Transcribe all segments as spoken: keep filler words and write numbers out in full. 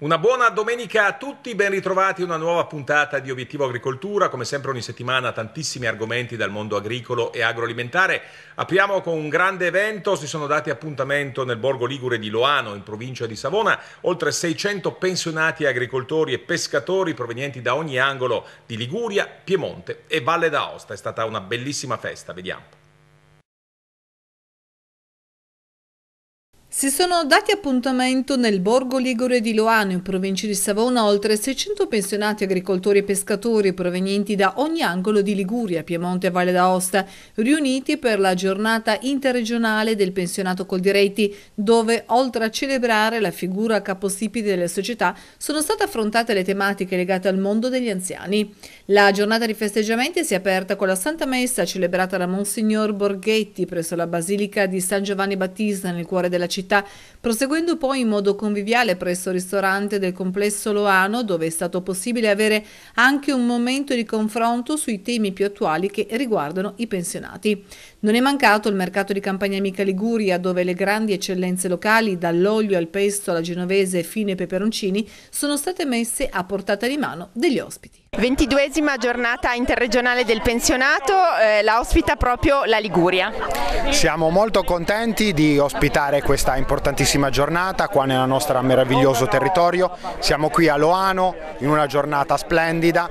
Una buona domenica a tutti, ben ritrovati a una nuova puntata di Obiettivo Agricoltura. Come sempre ogni settimana tantissimi argomenti dal mondo agricolo e agroalimentare. Apriamo con un grande evento, si sono dati appuntamento nel borgo ligure di Loano, in provincia di Savona, oltre seicento pensionati agricoltori e pescatori provenienti da ogni angolo di Liguria, Piemonte e Valle d'Aosta. È stata una bellissima festa, vediamo. Si sono dati appuntamento nel borgo ligure di Loano, in provincia di Savona, oltre seicento pensionati agricoltori e pescatori provenienti da ogni angolo di Liguria, Piemonte e Valle d'Aosta, riuniti per la giornata interregionale del pensionato Coldiretti, dove, oltre a celebrare la figura capostipite delle società, sono state affrontate le tematiche legate al mondo degli anziani. La giornata di festeggiamenti si è aperta con la Santa Messa celebrata da Monsignor Borghetti presso la Basilica di San Giovanni Battista nel cuore della città, proseguendo poi in modo conviviale presso il ristorante del complesso Loano, dove è stato possibile avere anche un momento di confronto sui temi più attuali che riguardano i pensionati. Non è mancato il mercato di campagna Amica Liguria, dove le grandi eccellenze locali, dall'olio al pesto alla genovese fino ai peperoncini, sono state messe a portata di mano degli ospiti. ventiduesima giornata interregionale del pensionato, eh, la ospita proprio la Liguria. Siamo molto contenti di ospitare questa importantissima giornata qua nel nostro meraviglioso territorio. Siamo qui a Loano in una giornata splendida,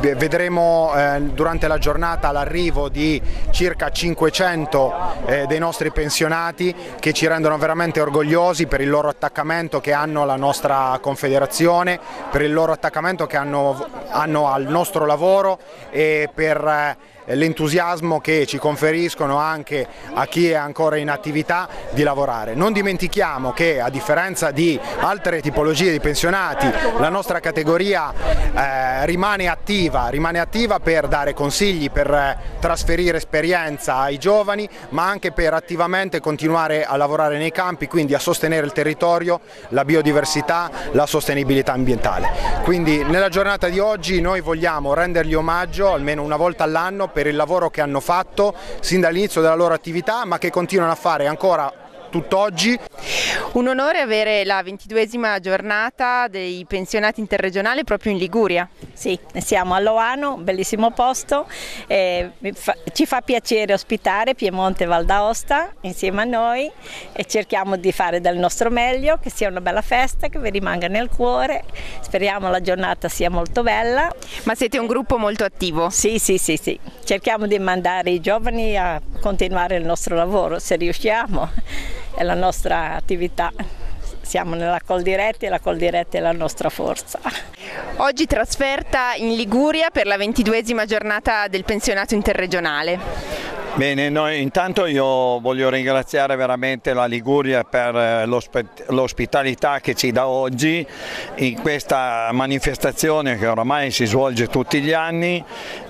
vedremo eh, durante la giornata l'arrivo di circa cinquecento eh, dei nostri pensionati che ci rendono veramente orgogliosi per il loro attaccamento che hanno alla nostra confederazione, per il loro attaccamento che hanno, hanno al nostro lavoro e per l'entusiasmo che ci conferiscono anche a chi è ancora in attività di lavorare. Non dimentichiamo che, a differenza di altre tipologie di pensionati, la nostra categoria eh, rimane attiva, rimane attiva per dare consigli, per eh, trasferire esperienza ai giovani, ma anche per attivamente continuare a lavorare nei campi, quindi a sostenere il territorio, la biodiversità, la sostenibilità ambientale. Quindi nella giornata di oggi noi vogliamo rendergli omaggio almeno una volta all'anno per il lavoro che hanno fatto sin dall'inizio della loro attività, ma che continuano a fare ancora tutt'oggi. Un onore avere la ventiduesima giornata dei pensionati interregionali proprio in Liguria. Sì, siamo a Loano, un bellissimo posto, eh, ci fa piacere ospitare Piemonte e Val d'Aosta insieme a noi e cerchiamo di fare del nostro meglio, che sia una bella festa, che vi rimanga nel cuore. Speriamo la giornata sia molto bella. Ma siete un gruppo molto attivo? Sì, sì, sì, sì. Cerchiamo di mandare i giovani a continuare il nostro lavoro, se riusciamo. È la nostra attività, siamo nella Coldiretti e la Coldiretti è la nostra forza. Oggi trasferta in Liguria per la ventiduesima giornata del pensionato interregionale. Bene, noi, intanto io voglio ringraziare veramente la Liguria per l'ospitalità che ci dà oggi in questa manifestazione che oramai si svolge tutti gli anni.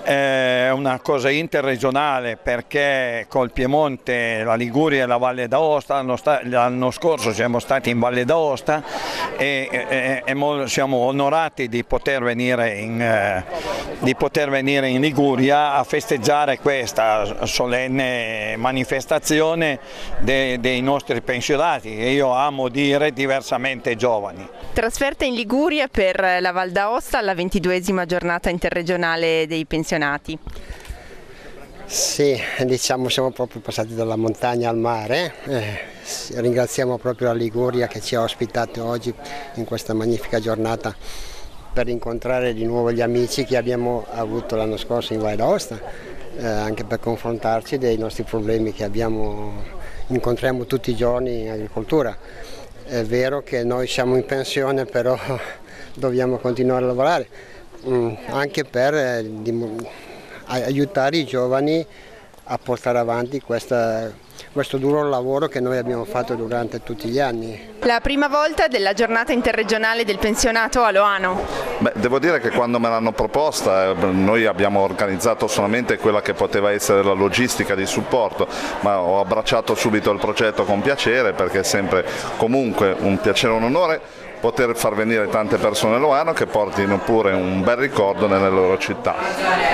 È una cosa interregionale perché col Piemonte, la Liguria e la Valle d'Aosta, l'anno scorso siamo stati in Valle d'Aosta e, e, e siamo onorati di poter, venire in, eh, di poter venire in Liguria a festeggiare questa solenne manifestazione de, dei nostri pensionati, e io amo dire diversamente giovani. Trasferta in Liguria per la Val d'Aosta alla ventiduesima giornata interregionale dei pensionati. Sì, diciamo siamo proprio passati dalla montagna al mare, eh, ringraziamo proprio la Liguria che ci ha ospitato oggi in questa magnifica giornata per incontrare di nuovo gli amici che abbiamo avuto l'anno scorso in Valle d'Aosta, eh, anche per confrontarci dei nostri problemi che abbiamo, incontriamo tutti i giorni in agricoltura. È vero che noi siamo in pensione, però dobbiamo continuare a lavorare, mh, anche per eh, aiutare i giovani a portare avanti questa, questo duro lavoro che noi abbiamo fatto durante tutti gli anni. La prima volta della giornata interregionale del pensionato a Loano? Beh, devo dire che quando me l'hanno proposta noi abbiamo organizzato solamente quella che poteva essere la logistica di supporto, ma ho abbracciato subito il progetto con piacere, perché è sempre comunque un piacere e un onore poter far venire tante persone a Loano che portino pure un bel ricordo nelle loro città.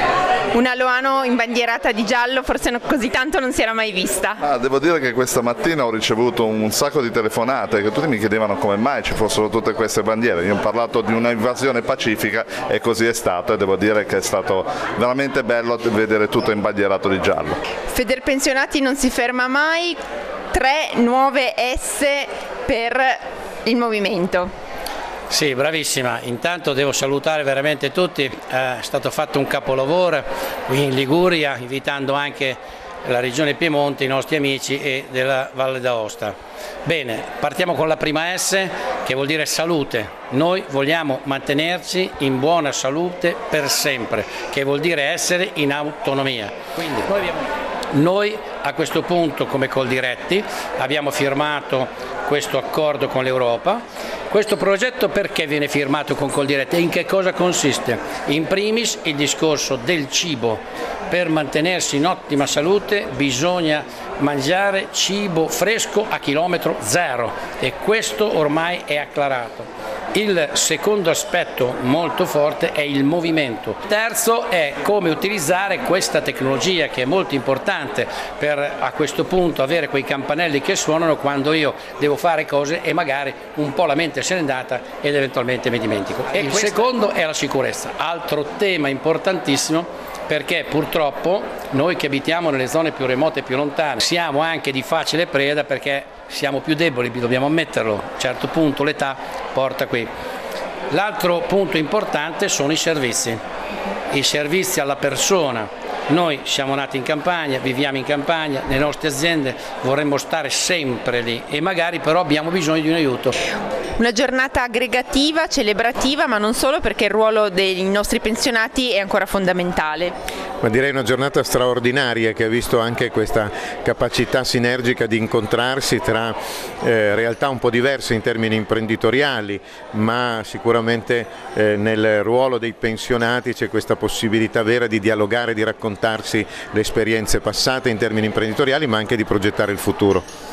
Una Loano imbandierata di giallo forse no, così tanto non si era mai vista. Ah, devo dire che questa mattina ho ricevuto un sacco di telefonate che tutti mi chiedevano come mai ci fossero tutte queste bandiere. Io ho parlato di una invasione pacifica e così è stato, e devo dire che è stato veramente bello vedere tutto imbandierato di giallo. Federpensionati non si ferma mai, tre nuove S per il movimento. Sì, bravissima. Intanto devo salutare veramente tutti, è stato fatto un capolavoro qui in Liguria, invitando anche la Regione Piemonte, i nostri amici e della Valle d'Aosta. Bene, partiamo con la prima S, che vuol dire salute. Noi vogliamo mantenerci in buona salute per sempre, che vuol dire essere in autonomia. Quindi noi, abbiamo... noi a questo punto come Coldiretti abbiamo firmato questo accordo con l'Europa. Questo progetto perché viene firmato con Coldiretti e in che cosa consiste? In primis il discorso del cibo. Per mantenersi in ottima salute bisogna mangiare cibo fresco a chilometro zero e questo ormai è acclarato. Il secondo aspetto molto forte è il movimento. Il terzo è come utilizzare questa tecnologia che è molto importante per a questo punto avere quei campanelli che suonano quando io devo fare cose e magari un po' la mente se n'è andata ed eventualmente mi dimentico. E il secondo è la sicurezza, altro tema importantissimo, perché purtroppo noi che abitiamo nelle zone più remote e più lontane siamo anche di facile preda perché siamo più deboli, dobbiamo ammetterlo, a un certo punto l'età porta qui. L'altro punto importante sono i servizi, i servizi alla persona. Noi siamo nati in campagna, viviamo in campagna, le nostre aziende vorremmo stare sempre lì e magari però abbiamo bisogno di un aiuto. Una giornata aggregativa, celebrativa, ma non solo, perché il ruolo dei nostri pensionati è ancora fondamentale. Ma direi una giornata straordinaria che ha visto anche questa capacità sinergica di incontrarsi tra eh, realtà un po' diverse in termini imprenditoriali, ma sicuramente eh, nel ruolo dei pensionati c'è questa possibilità vera di dialogare, di raccontarsi le esperienze passate in termini imprenditoriali, ma anche di progettare il futuro.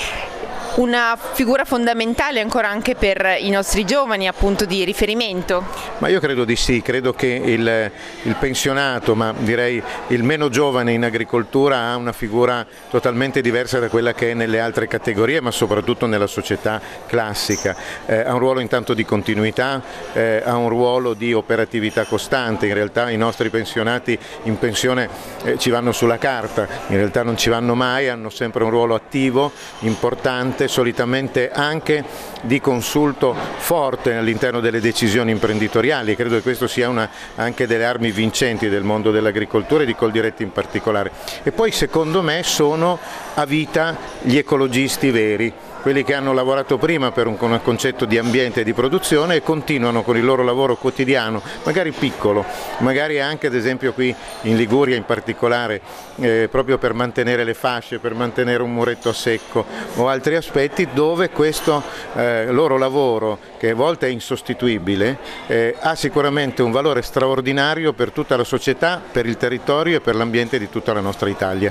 Una figura fondamentale ancora anche per i nostri giovani, appunto, di riferimento. Ma io credo di sì, credo che il, il pensionato, ma direi il meno giovane in agricoltura ha una figura totalmente diversa da quella che è nelle altre categorie, ma soprattutto nella società classica. Eh, ha un ruolo intanto di continuità, eh, ha un ruolo di operatività costante. In realtà i nostri pensionati in pensione eh, ci vanno sulla carta, in realtà non ci vanno mai, hanno sempre un ruolo attivo, importante, solitamente anche di consulto forte all'interno delle decisioni imprenditoriali. Credo che questo sia una anche delle armi vincenti del mondo dell'agricoltura e di Coldiretti in particolare. E poi secondo me sono a vita gli ecologisti veri, quelli che hanno lavorato prima per un concetto di ambiente e di produzione e continuano con il loro lavoro quotidiano, magari piccolo, magari anche ad esempio qui in Liguria in particolare, eh, proprio per mantenere le fasce, per mantenere un muretto a secco o altri aspetti dove questo eh, loro lavoro, che a volte è insostituibile, eh, ha sicuramente un valore straordinario per tutta la società, per il territorio e per l'ambiente di tutta la nostra Italia.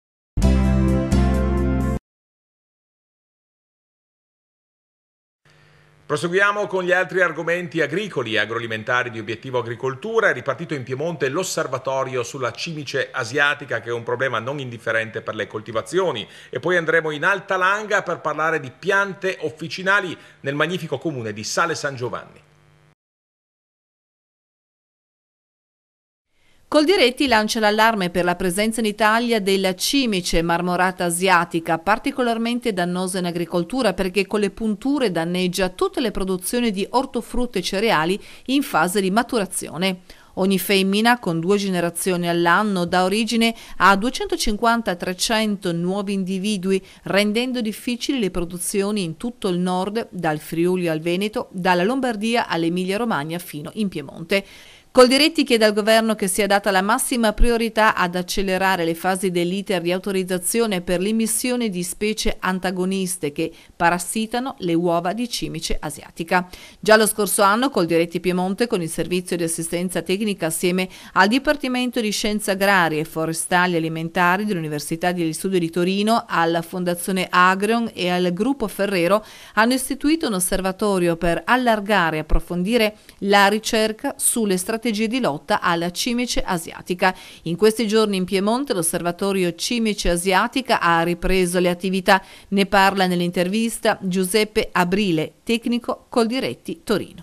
Proseguiamo con gli altri argomenti agricoli e agroalimentari di Obiettivo Agricoltura. È ripartito in Piemonte l'osservatorio sulla cimice asiatica, che è un problema non indifferente per le coltivazioni. E poi andremo in Alta Langa per parlare di piante officinali nel magnifico comune di Sale San Giovanni. Coldiretti lancia l'allarme per la presenza in Italia della cimice marmorata asiatica, particolarmente dannosa in agricoltura perché con le punture danneggia tutte le produzioni di ortofrutta e cereali in fase di maturazione. Ogni femmina, con due generazioni all'anno, dà origine a duecentocinquanta a trecento nuovi individui, rendendo difficili le produzioni in tutto il nord, dal Friuli al Veneto, dalla Lombardia all'Emilia-Romagna fino in Piemonte. Coldiretti chiede al governo che sia data la massima priorità ad accelerare le fasi dell'iter di autorizzazione per l'immissione di specie antagoniste che parassitano le uova di cimice asiatica. Già lo scorso anno Coldiretti Piemonte, con il servizio di assistenza tecnica assieme al Dipartimento di Scienze Agrarie, Forestali e Alimentari dell'Università degli Studi di Torino, alla Fondazione Agrion e al Gruppo Ferrero, hanno istituito un osservatorio per allargare e approfondire la ricerca sulle strategie strategie di lotta alla cimice asiatica. In questi giorni in Piemonte l'osservatorio cimice asiatica ha ripreso le attività. Ne parla nell'intervista Giuseppe Abrile, tecnico Coldiretti Torino.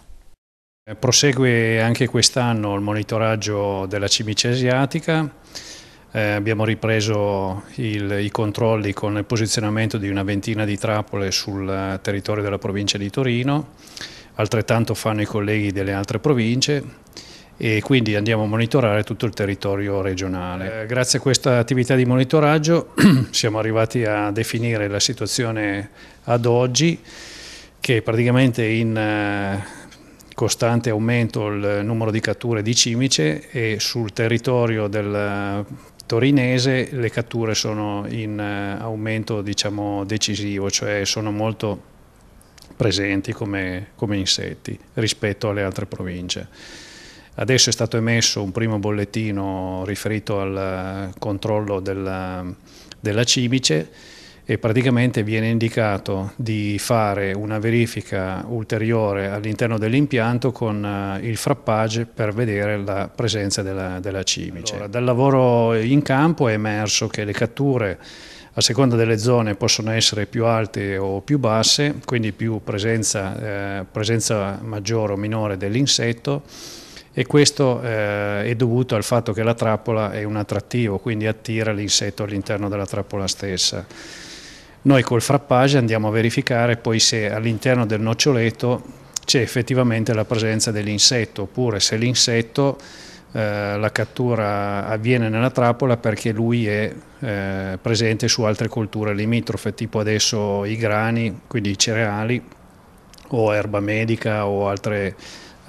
Prosegue anche quest'anno il monitoraggio della cimice asiatica. Eh, abbiamo ripreso il, i controlli con il posizionamento di una ventina di trappole sul territorio della provincia di Torino, altrettanto fanno i colleghi delle altre province e quindi andiamo a monitorare tutto il territorio regionale. Eh, grazie a questa attività di monitoraggio siamo arrivati a definire la situazione ad oggi, che praticamente in eh, costante aumento il numero di catture di cimice, e sul territorio del torinese le catture sono in aumento, diciamo, decisivo, cioè sono molto presenti come, come insetti rispetto alle altre province. Adesso è stato emesso un primo bollettino riferito al controllo della, della cimice, e praticamente viene indicato di fare una verifica ulteriore all'interno dell'impianto con il frappage per vedere la presenza della, della cimice. Allora, dal lavoro in campo è emerso che le catture a seconda delle zone possono essere più alte o più basse, quindi più presenza, eh, presenza maggiore o minore dell'insetto, e questo eh, è dovuto al fatto che la trappola è un attrattivo, quindi attira l'insetto all'interno della trappola stessa. Noi col frappage andiamo a verificare poi se all'interno del noccioletto c'è effettivamente la presenza dell'insetto, oppure se l'insetto, eh, la cattura avviene nella trappola perché lui è eh, presente su altre colture limitrofe, tipo adesso i grani, quindi i cereali, o erba medica o altre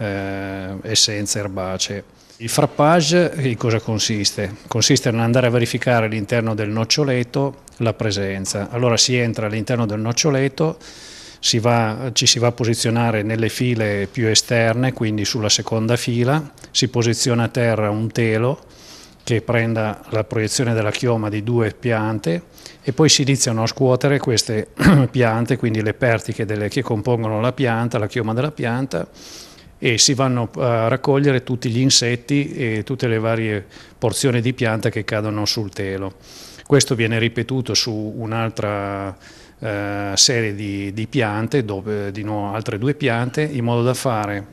eh, essenze erbacee. Il frappage in cosa consiste? Consiste nell'andare a verificare all'interno del noccioletto la presenza. Allora si entra all'interno del noccioletto, si va, ci si va a posizionare nelle file più esterne, quindi sulla seconda fila, si posiziona a terra un telo che prenda la proiezione della chioma di due piante, e poi si iniziano a scuotere queste piante, quindi le pertiche delle, che compongono la pianta, la chioma della pianta, e si vanno a raccogliere tutti gli insetti e tutte le varie porzioni di pianta che cadono sul telo. Questo viene ripetuto su un'altra eh, serie di, di piante, dove di nuovo altre due piante, in modo da fare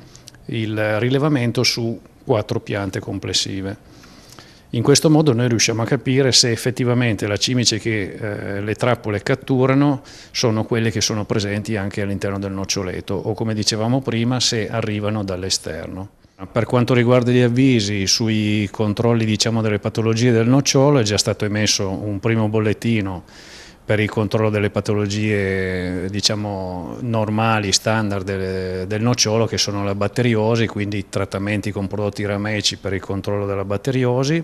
il rilevamento su quattro piante complessive. In questo modo noi riusciamo a capire se effettivamente la cimice che eh, le trappole catturano sono quelle che sono presenti anche all'interno del noccioletto, o, come dicevamo prima, se arrivano dall'esterno. Per quanto riguarda gli avvisi sui controlli, diciamo, delle patologie del nocciolo, è già stato emesso un primo bollettino per il controllo delle patologie, diciamo, normali, standard del, del nocciolo, che sono la batteriosi, quindi trattamenti con prodotti rameci per il controllo della batteriosi,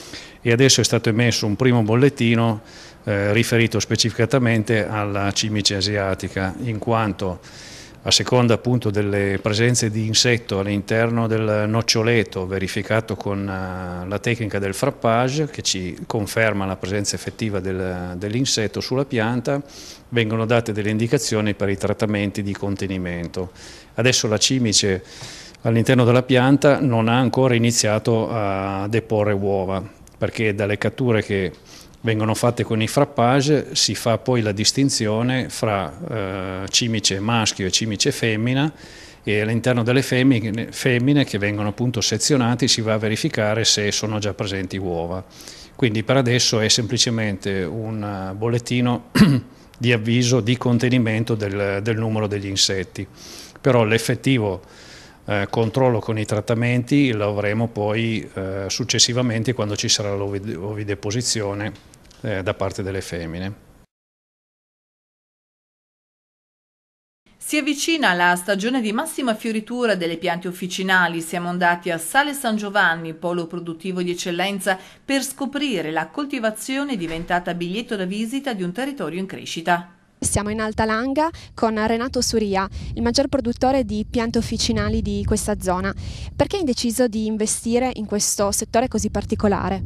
e adesso è stato emesso un primo bollettino eh, riferito specificatamente alla cimice asiatica, in quanto a seconda appunto delle presenze di insetto all'interno del noccioletto, verificato con uh, la tecnica del frappage, che ci conferma la presenza effettiva del, dell'insetto sulla pianta, vengono date delle indicazioni per i trattamenti di contenimento. Adesso la cimice all'interno della pianta non ha ancora iniziato a deporre uova, perché dalle catture che vengono fatte con i frappage si fa poi la distinzione fra eh, cimice maschio e cimice femmina, e all'interno delle femmine, femmine che vengono appunto sezionate si va a verificare se sono già presenti uova. Quindi per adesso è semplicemente un bollettino di avviso di contenimento del, del numero degli insetti, però l'effettivo eh, controllo con i trattamenti lo avremo poi eh, successivamente, quando ci sarà l'ovideposizione eh, da parte delle femmine. Si avvicina la stagione di massima fioritura delle piante officinali. Siamo andati a Sale San Giovanni, polo produttivo di eccellenza, per scoprire la coltivazione diventata biglietto da visita di un territorio in crescita. Siamo in Alta Langa con Renato Suria, il maggior produttore di piante officinali di questa zona. Perché hai deciso di investire in questo settore così particolare?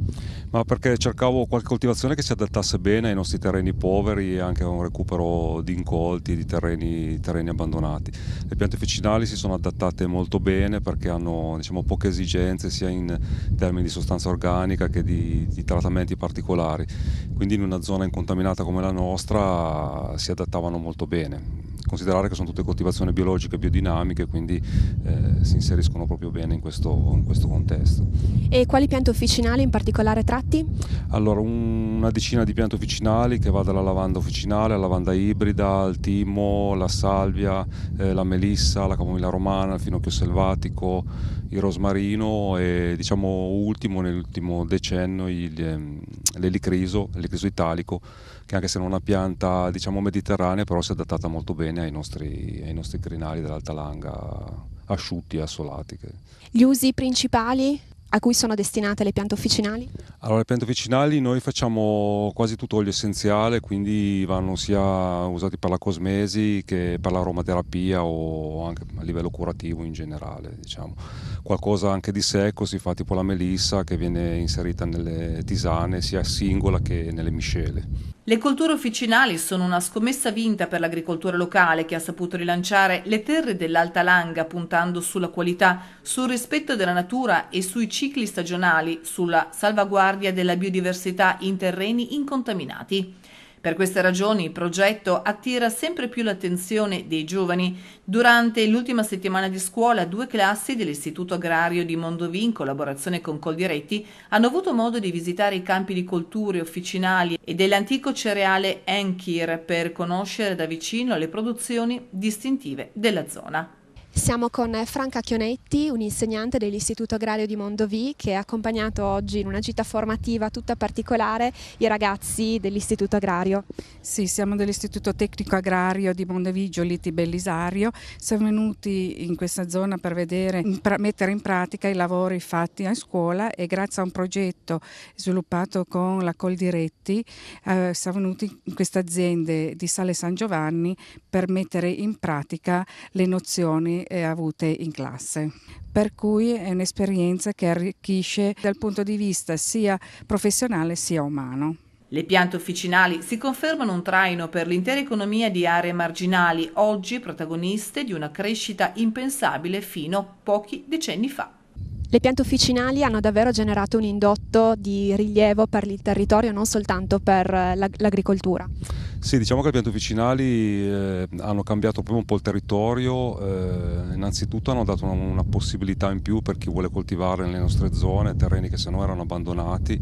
Ma perché cercavo qualche coltivazione che si adattasse bene ai nostri terreni poveri e anche a un recupero di incolti, di terreni, terreni abbandonati. Le piante officinali si sono adattate molto bene perché hanno, diciamo, poche esigenze sia in termini di sostanza organica che di, di trattamenti particolari, quindi in una zona incontaminata come la nostra si adattavano molto bene. Considerare che sono tutte coltivazioni biologiche e biodinamiche, quindi eh, si inseriscono proprio bene in questo, in questo contesto. E quali piante officinali in particolare tratti? Allora, un, una decina di piante officinali che va dalla lavanda officinale alla lavanda ibrida, al timo, la salvia, eh, la melissa, la camomilla romana, il finocchio selvatico, il rosmarino e, diciamo, ultimo nell'ultimo decennio il, l'elicriso, l'elicriso italico, che anche se non è una pianta, diciamo, mediterranea, però si è adattata molto bene ai nostri, ai nostri crinali dell'Alta Langa, asciutti e assolati. Gli usi principali a cui sono destinate le piante officinali? Allora, le piante officinali noi facciamo quasi tutto olio essenziale, quindi vanno sia usati per la cosmesi che per l'aromaterapia o anche a livello curativo in generale, diciamo. Qualcosa anche di secco si fa, tipo la melissa, che viene inserita nelle tisane sia singola che nelle miscele. Le colture officinali sono una scommessa vinta per l'agricoltura locale, che ha saputo rilanciare le terre dell'Alta Langa puntando sulla qualità, sul rispetto della natura e sui cicli stagionali, sulla salvaguardia della biodiversità in terreni incontaminati. Per queste ragioni il progetto attira sempre più l'attenzione dei giovani. Durante l'ultima settimana di scuola, due classi dell'Istituto Agrario di Mondovì, in collaborazione con Coldiretti, hanno avuto modo di visitare i campi di colture officinali e dell'antico cereale Enkir per conoscere da vicino le produzioni distintive della zona. Siamo con Franca Chionetti, un'insegnante dell'Istituto Agrario di Mondovì, che ha accompagnato oggi in una gita formativa tutta particolare i ragazzi dell'Istituto Agrario. Sì, siamo dell'Istituto Tecnico Agrario di Mondovì, Giolitti Bellisario. Siamo venuti in questa zona per vedere, per mettere in pratica i lavori fatti a scuola e grazie a un progetto sviluppato con la Coldiretti eh, siamo venuti in queste aziende di Sale San Giovanni per mettere in pratica le nozioni avute in classe, per cui è un'esperienza che arricchisce dal punto di vista sia professionale sia umano. Le piante officinali si confermano un traino per l'intera economia di aree marginali, oggi protagoniste di una crescita impensabile fino a pochi decenni fa. Le piante officinali hanno davvero generato un indotto di rilievo per il territorio, non soltanto per l'agricoltura. Sì, diciamo che le piante officinali eh, hanno cambiato proprio un po' il territorio, eh, innanzitutto hanno dato una, una possibilità in più per chi vuole coltivare nelle nostre zone, terreni che sennò erano abbandonati,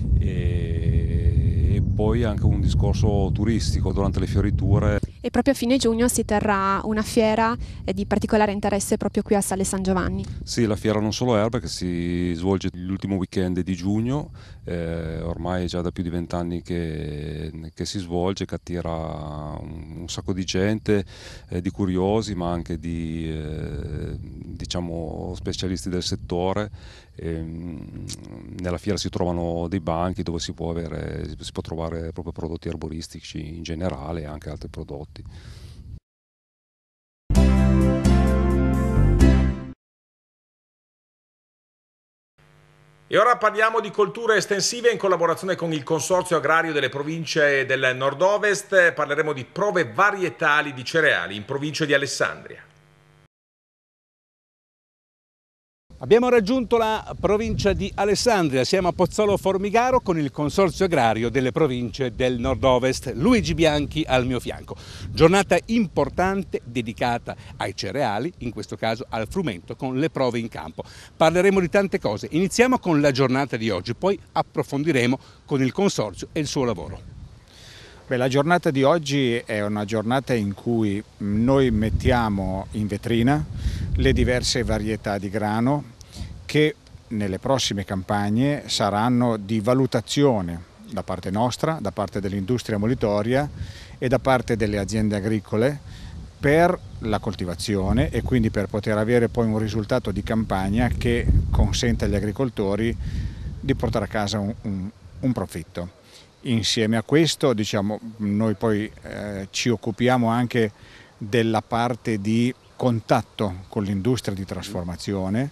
e, e poi anche un discorso turistico durante le fioriture. E proprio a fine giugno si terrà una fiera di particolare interesse proprio qui a Sale San Giovanni. Sì, la fiera Non Solo Erba, che si svolge l'ultimo weekend di giugno, eh, ormai è già da più di vent'anni che, che si svolge, che attira un, un sacco di gente, eh, di curiosi ma anche di eh, diciamo specialisti del settore. E, nella fiera si trovano dei banchi dove si può, avere, si può trovare proprio prodotti arboristici in generale e anche altri prodotti. E ora parliamo di colture estensive in collaborazione con il Consorzio Agrario delle Province del Nord-Ovest. Parleremo di prove varietali di cereali in provincia di Alessandria. Abbiamo raggiunto la provincia di Alessandria, siamo a Pozzolo Formigaro con il Consorzio Agrario delle Province del Nord-Ovest, Luigi Bianchi al mio fianco. Giornata importante dedicata ai cereali, in questo caso al frumento, con le prove in campo. Parleremo di tante cose, iniziamo con la giornata di oggi, poi approfondiremo con il Consorzio e il suo lavoro. Beh, la giornata di oggi è una giornata in cui noi mettiamo in vetrina le diverse varietà di grano che nelle prossime campagne saranno di valutazione da parte nostra, da parte dell'industria molitoria e da parte delle aziende agricole per la coltivazione e quindi per poter avere poi un risultato di campagna che consente agli agricoltori di portare a casa un, un, un profitto. Insieme a questo, diciamo, noi poi eh, ci occupiamo anche della parte di contatto con l'industria di trasformazione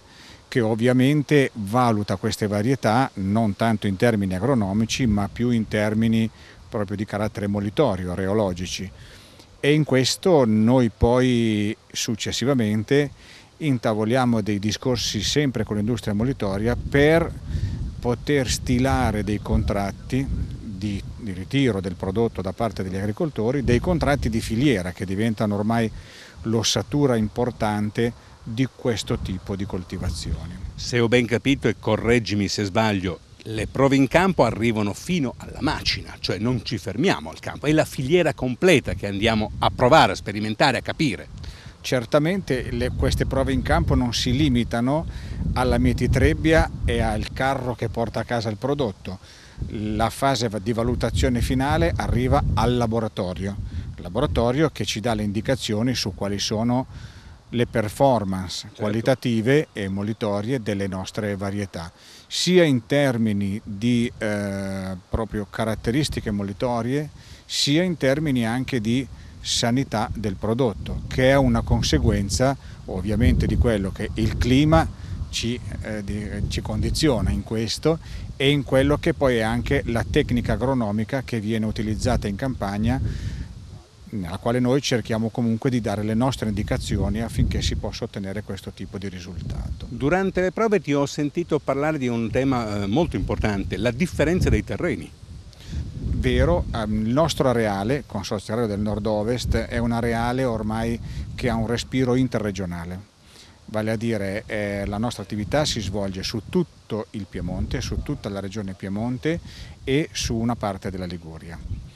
che ovviamente valuta queste varietà non tanto in termini agronomici ma più in termini proprio di carattere molitorio, reologici. E in questo noi poi successivamente intavoliamo dei discorsi sempre con l'industria molitoria per poter stilare dei contratti di, di ritiro del prodotto da parte degli agricoltori, dei contratti di filiera che diventano ormai l'ossatura importante di questo tipo di coltivazioni. Se ho ben capito, e correggimi se sbaglio, le prove in campo arrivano fino alla macina, cioè non ci fermiamo al campo, è la filiera completa che andiamo a provare, a sperimentare, a capire. Certamente le, queste prove in campo non si limitano alla mietitrebbia e al carro che porta a casa il prodotto. La fase di valutazione finale arriva al laboratorio, il laboratorio che ci dà le indicazioni su quali sono le performance certo. qualitative e molitorie delle nostre varietà, sia in termini di eh, proprio caratteristiche molitorie, sia in termini anche di sanità del prodotto, che è una conseguenza ovviamente di quello che il clima ci, eh, di, ci condiziona in questo e in quello che poi è anche la tecnica agronomica che viene utilizzata in campagna, nella quale noi cerchiamo comunque di dare le nostre indicazioni affinché si possa ottenere questo tipo di risultato. Durante le prove ti ho sentito parlare di un tema eh, molto importante, la differenza dei terreni. Vero, il nostro areale, Consorzio Agrario del Nord-Ovest, è un areale ormai che ha un respiro interregionale, vale a dire eh, la nostra attività si svolge su tutto il Piemonte, su tutta la regione Piemonte e su una parte della Liguria.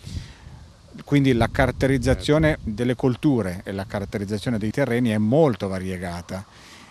Quindi la caratterizzazione delle colture e la caratterizzazione dei terreni è molto variegata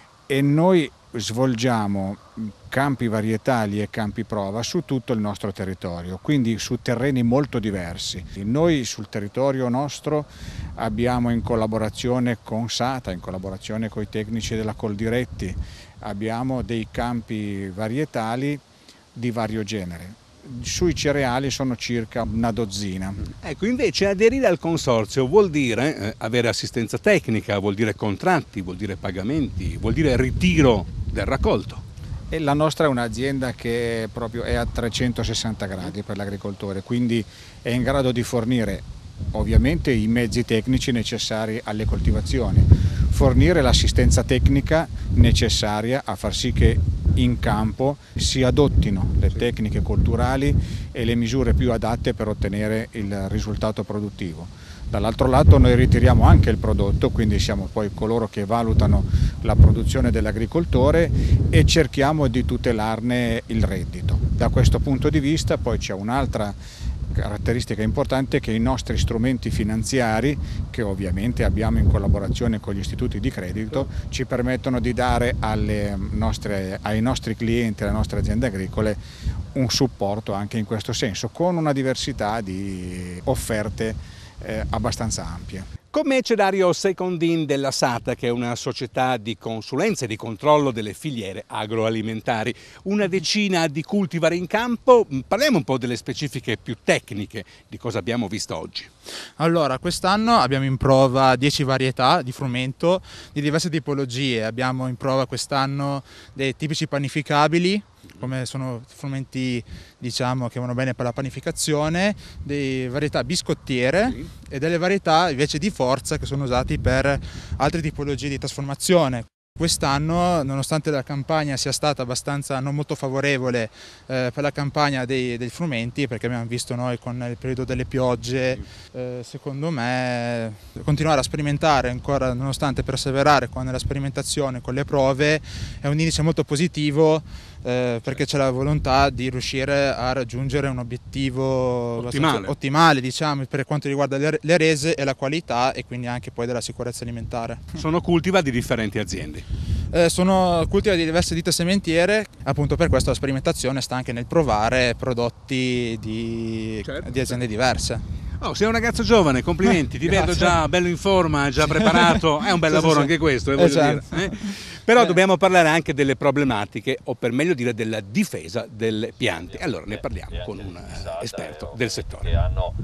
e noi svolgiamo campi varietali e campi prova su tutto il nostro territorio, quindi su terreni molto diversi. Noi sul territorio nostro abbiamo in collaborazione con SATA, in collaborazione con i tecnici della Coldiretti, abbiamo dei campi varietali di vario genere. Sui cereali sono circa una dozzina. Ecco, invece aderire al consorzio vuol dire eh, avere assistenza tecnica, vuol dire contratti, vuol dire pagamenti, vuol dire ritiro del raccolto. E la nostra è un'azienda che proprio è a trecentosessanta gradi per l'agricoltore, quindi è in grado di fornire ovviamente i mezzi tecnici necessari alle coltivazioni, fornire l'assistenza tecnica necessaria a far sì che in campo si adottino le tecniche colturali e le misure più adatte per ottenere il risultato produttivo. Dall'altro lato noi ritiriamo anche il prodotto, quindi siamo poi coloro che valutano la produzione dell'agricoltore e cerchiamo di tutelarne il reddito. Da questo punto di vista poi c'è un'altra caratteristica importante che i nostri strumenti finanziari, che ovviamente abbiamo in collaborazione con gli istituti di credito, ci permettono di dare alle nostre, ai nostri clienti, alle nostre aziende agricole, un supporto anche in questo senso, con una diversità di offerte eh, abbastanza ampie. Con me c'è Dario Secondin della SATA, che è una società di consulenza e di controllo delle filiere agroalimentari. Una decina di cultivari in campo, parliamo un po' delle specifiche più tecniche di cosa abbiamo visto oggi. Allora, quest'anno abbiamo in prova dieci varietà di frumento di diverse tipologie. Abbiamo in prova quest'anno dei tipici panificabili, come sono frumenti diciamo che vanno bene per la panificazione, delle varietà biscottiere sì. e delle varietà invece di forza che sono usati per altre tipologie di trasformazione. Quest'anno, nonostante la campagna sia stata abbastanza non molto favorevole eh, per la campagna dei, dei frumenti, perché abbiamo visto noi con il periodo delle piogge, eh, secondo me continuare a sperimentare ancora, nonostante perseverare con la sperimentazione, con le prove, è un indice molto positivo eh, perché c'è la volontà di riuscire a raggiungere un obiettivo ottimale, ottimale diciamo, per quanto riguarda le, le rese e la qualità e quindi anche poi della sicurezza alimentare. Sono cultivar di differenti aziende. Eh, sono cultivar di diverse ditte sementiere, appunto per questo la sperimentazione sta anche nel provare prodotti di, certo. di aziende diverse. Oh, sei un ragazzo giovane, complimenti, ti vedo già bello in forma, già preparato, è un bel lavoro sì, anche questo, eh, voglio esatto. dire. Eh? Però eh. dobbiamo parlare anche delle problematiche, o per meglio dire della difesa delle piante. Allora ne parliamo con un esperto del settore. Che hanno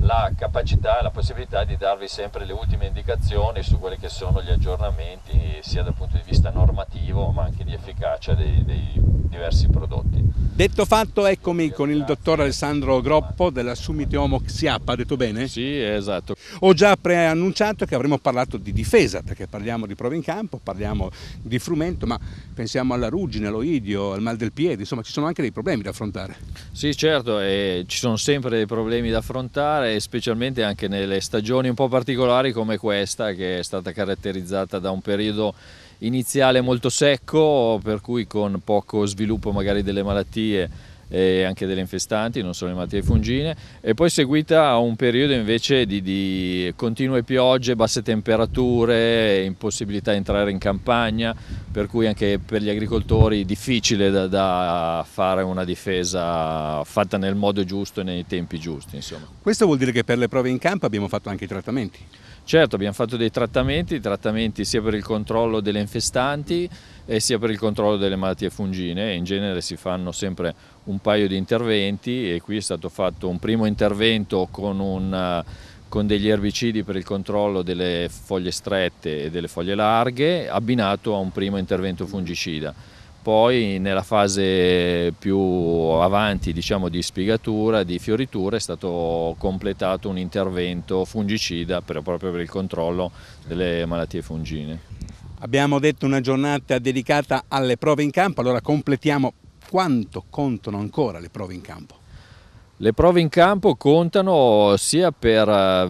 la capacità e la possibilità di darvi sempre le ultime indicazioni su quelli che sono gli aggiornamenti sia dal punto di vista normativo ma anche di efficacia dei, dei diversi prodotti. Detto fatto, eccomi con il dottor Alessandro Groppo della Sumitomo Xiap, ha detto bene? Sì, esatto. Ho già preannunciato che avremmo parlato di difesa, perché parliamo di prove in campo, parliamo di frumento, ma pensiamo alla ruggine, all'oidio, al mal del piede, insomma ci sono anche dei problemi da affrontare. Sì, certo, e ci sono sempre dei problemi da affrontare, specialmente anche nelle stagioni un po' particolari come questa, che è stata caratterizzata da un periodo iniziale molto secco, per cui con poco sviluppo magari delle malattie e anche delle infestanti, non solo le malattie fungine, e poi seguita a un periodo invece di, di continue piogge, basse temperature, impossibilità di entrare in campagna, per cui anche per gli agricoltori difficile da, da fare una difesa fatta nel modo giusto e nei tempi giusti, insomma. Questo vuol dire che per le prove in campo abbiamo fatto anche i trattamenti? Certo, abbiamo fatto dei trattamenti, trattamenti sia per il controllo delle infestanti e sia per il controllo delle malattie fungine. In genere si fanno sempre un paio di interventi e qui è stato fatto un primo intervento con, un, con degli erbicidi per il controllo delle foglie strette e delle foglie larghe, abbinato a un primo intervento fungicida. Poi nella fase più avanti, diciamo, di spigatura, di fioritura, è stato completato un intervento fungicida per, proprio per il controllo delle malattie fungine. Abbiamo detto una giornata dedicata alle prove in campo, allora completiamo. Quanto contano ancora le prove in campo? Le prove in campo contano sia per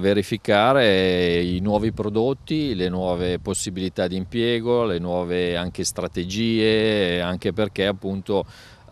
verificare i nuovi prodotti, le nuove possibilità di impiego, le nuove anche strategie, anche perché appunto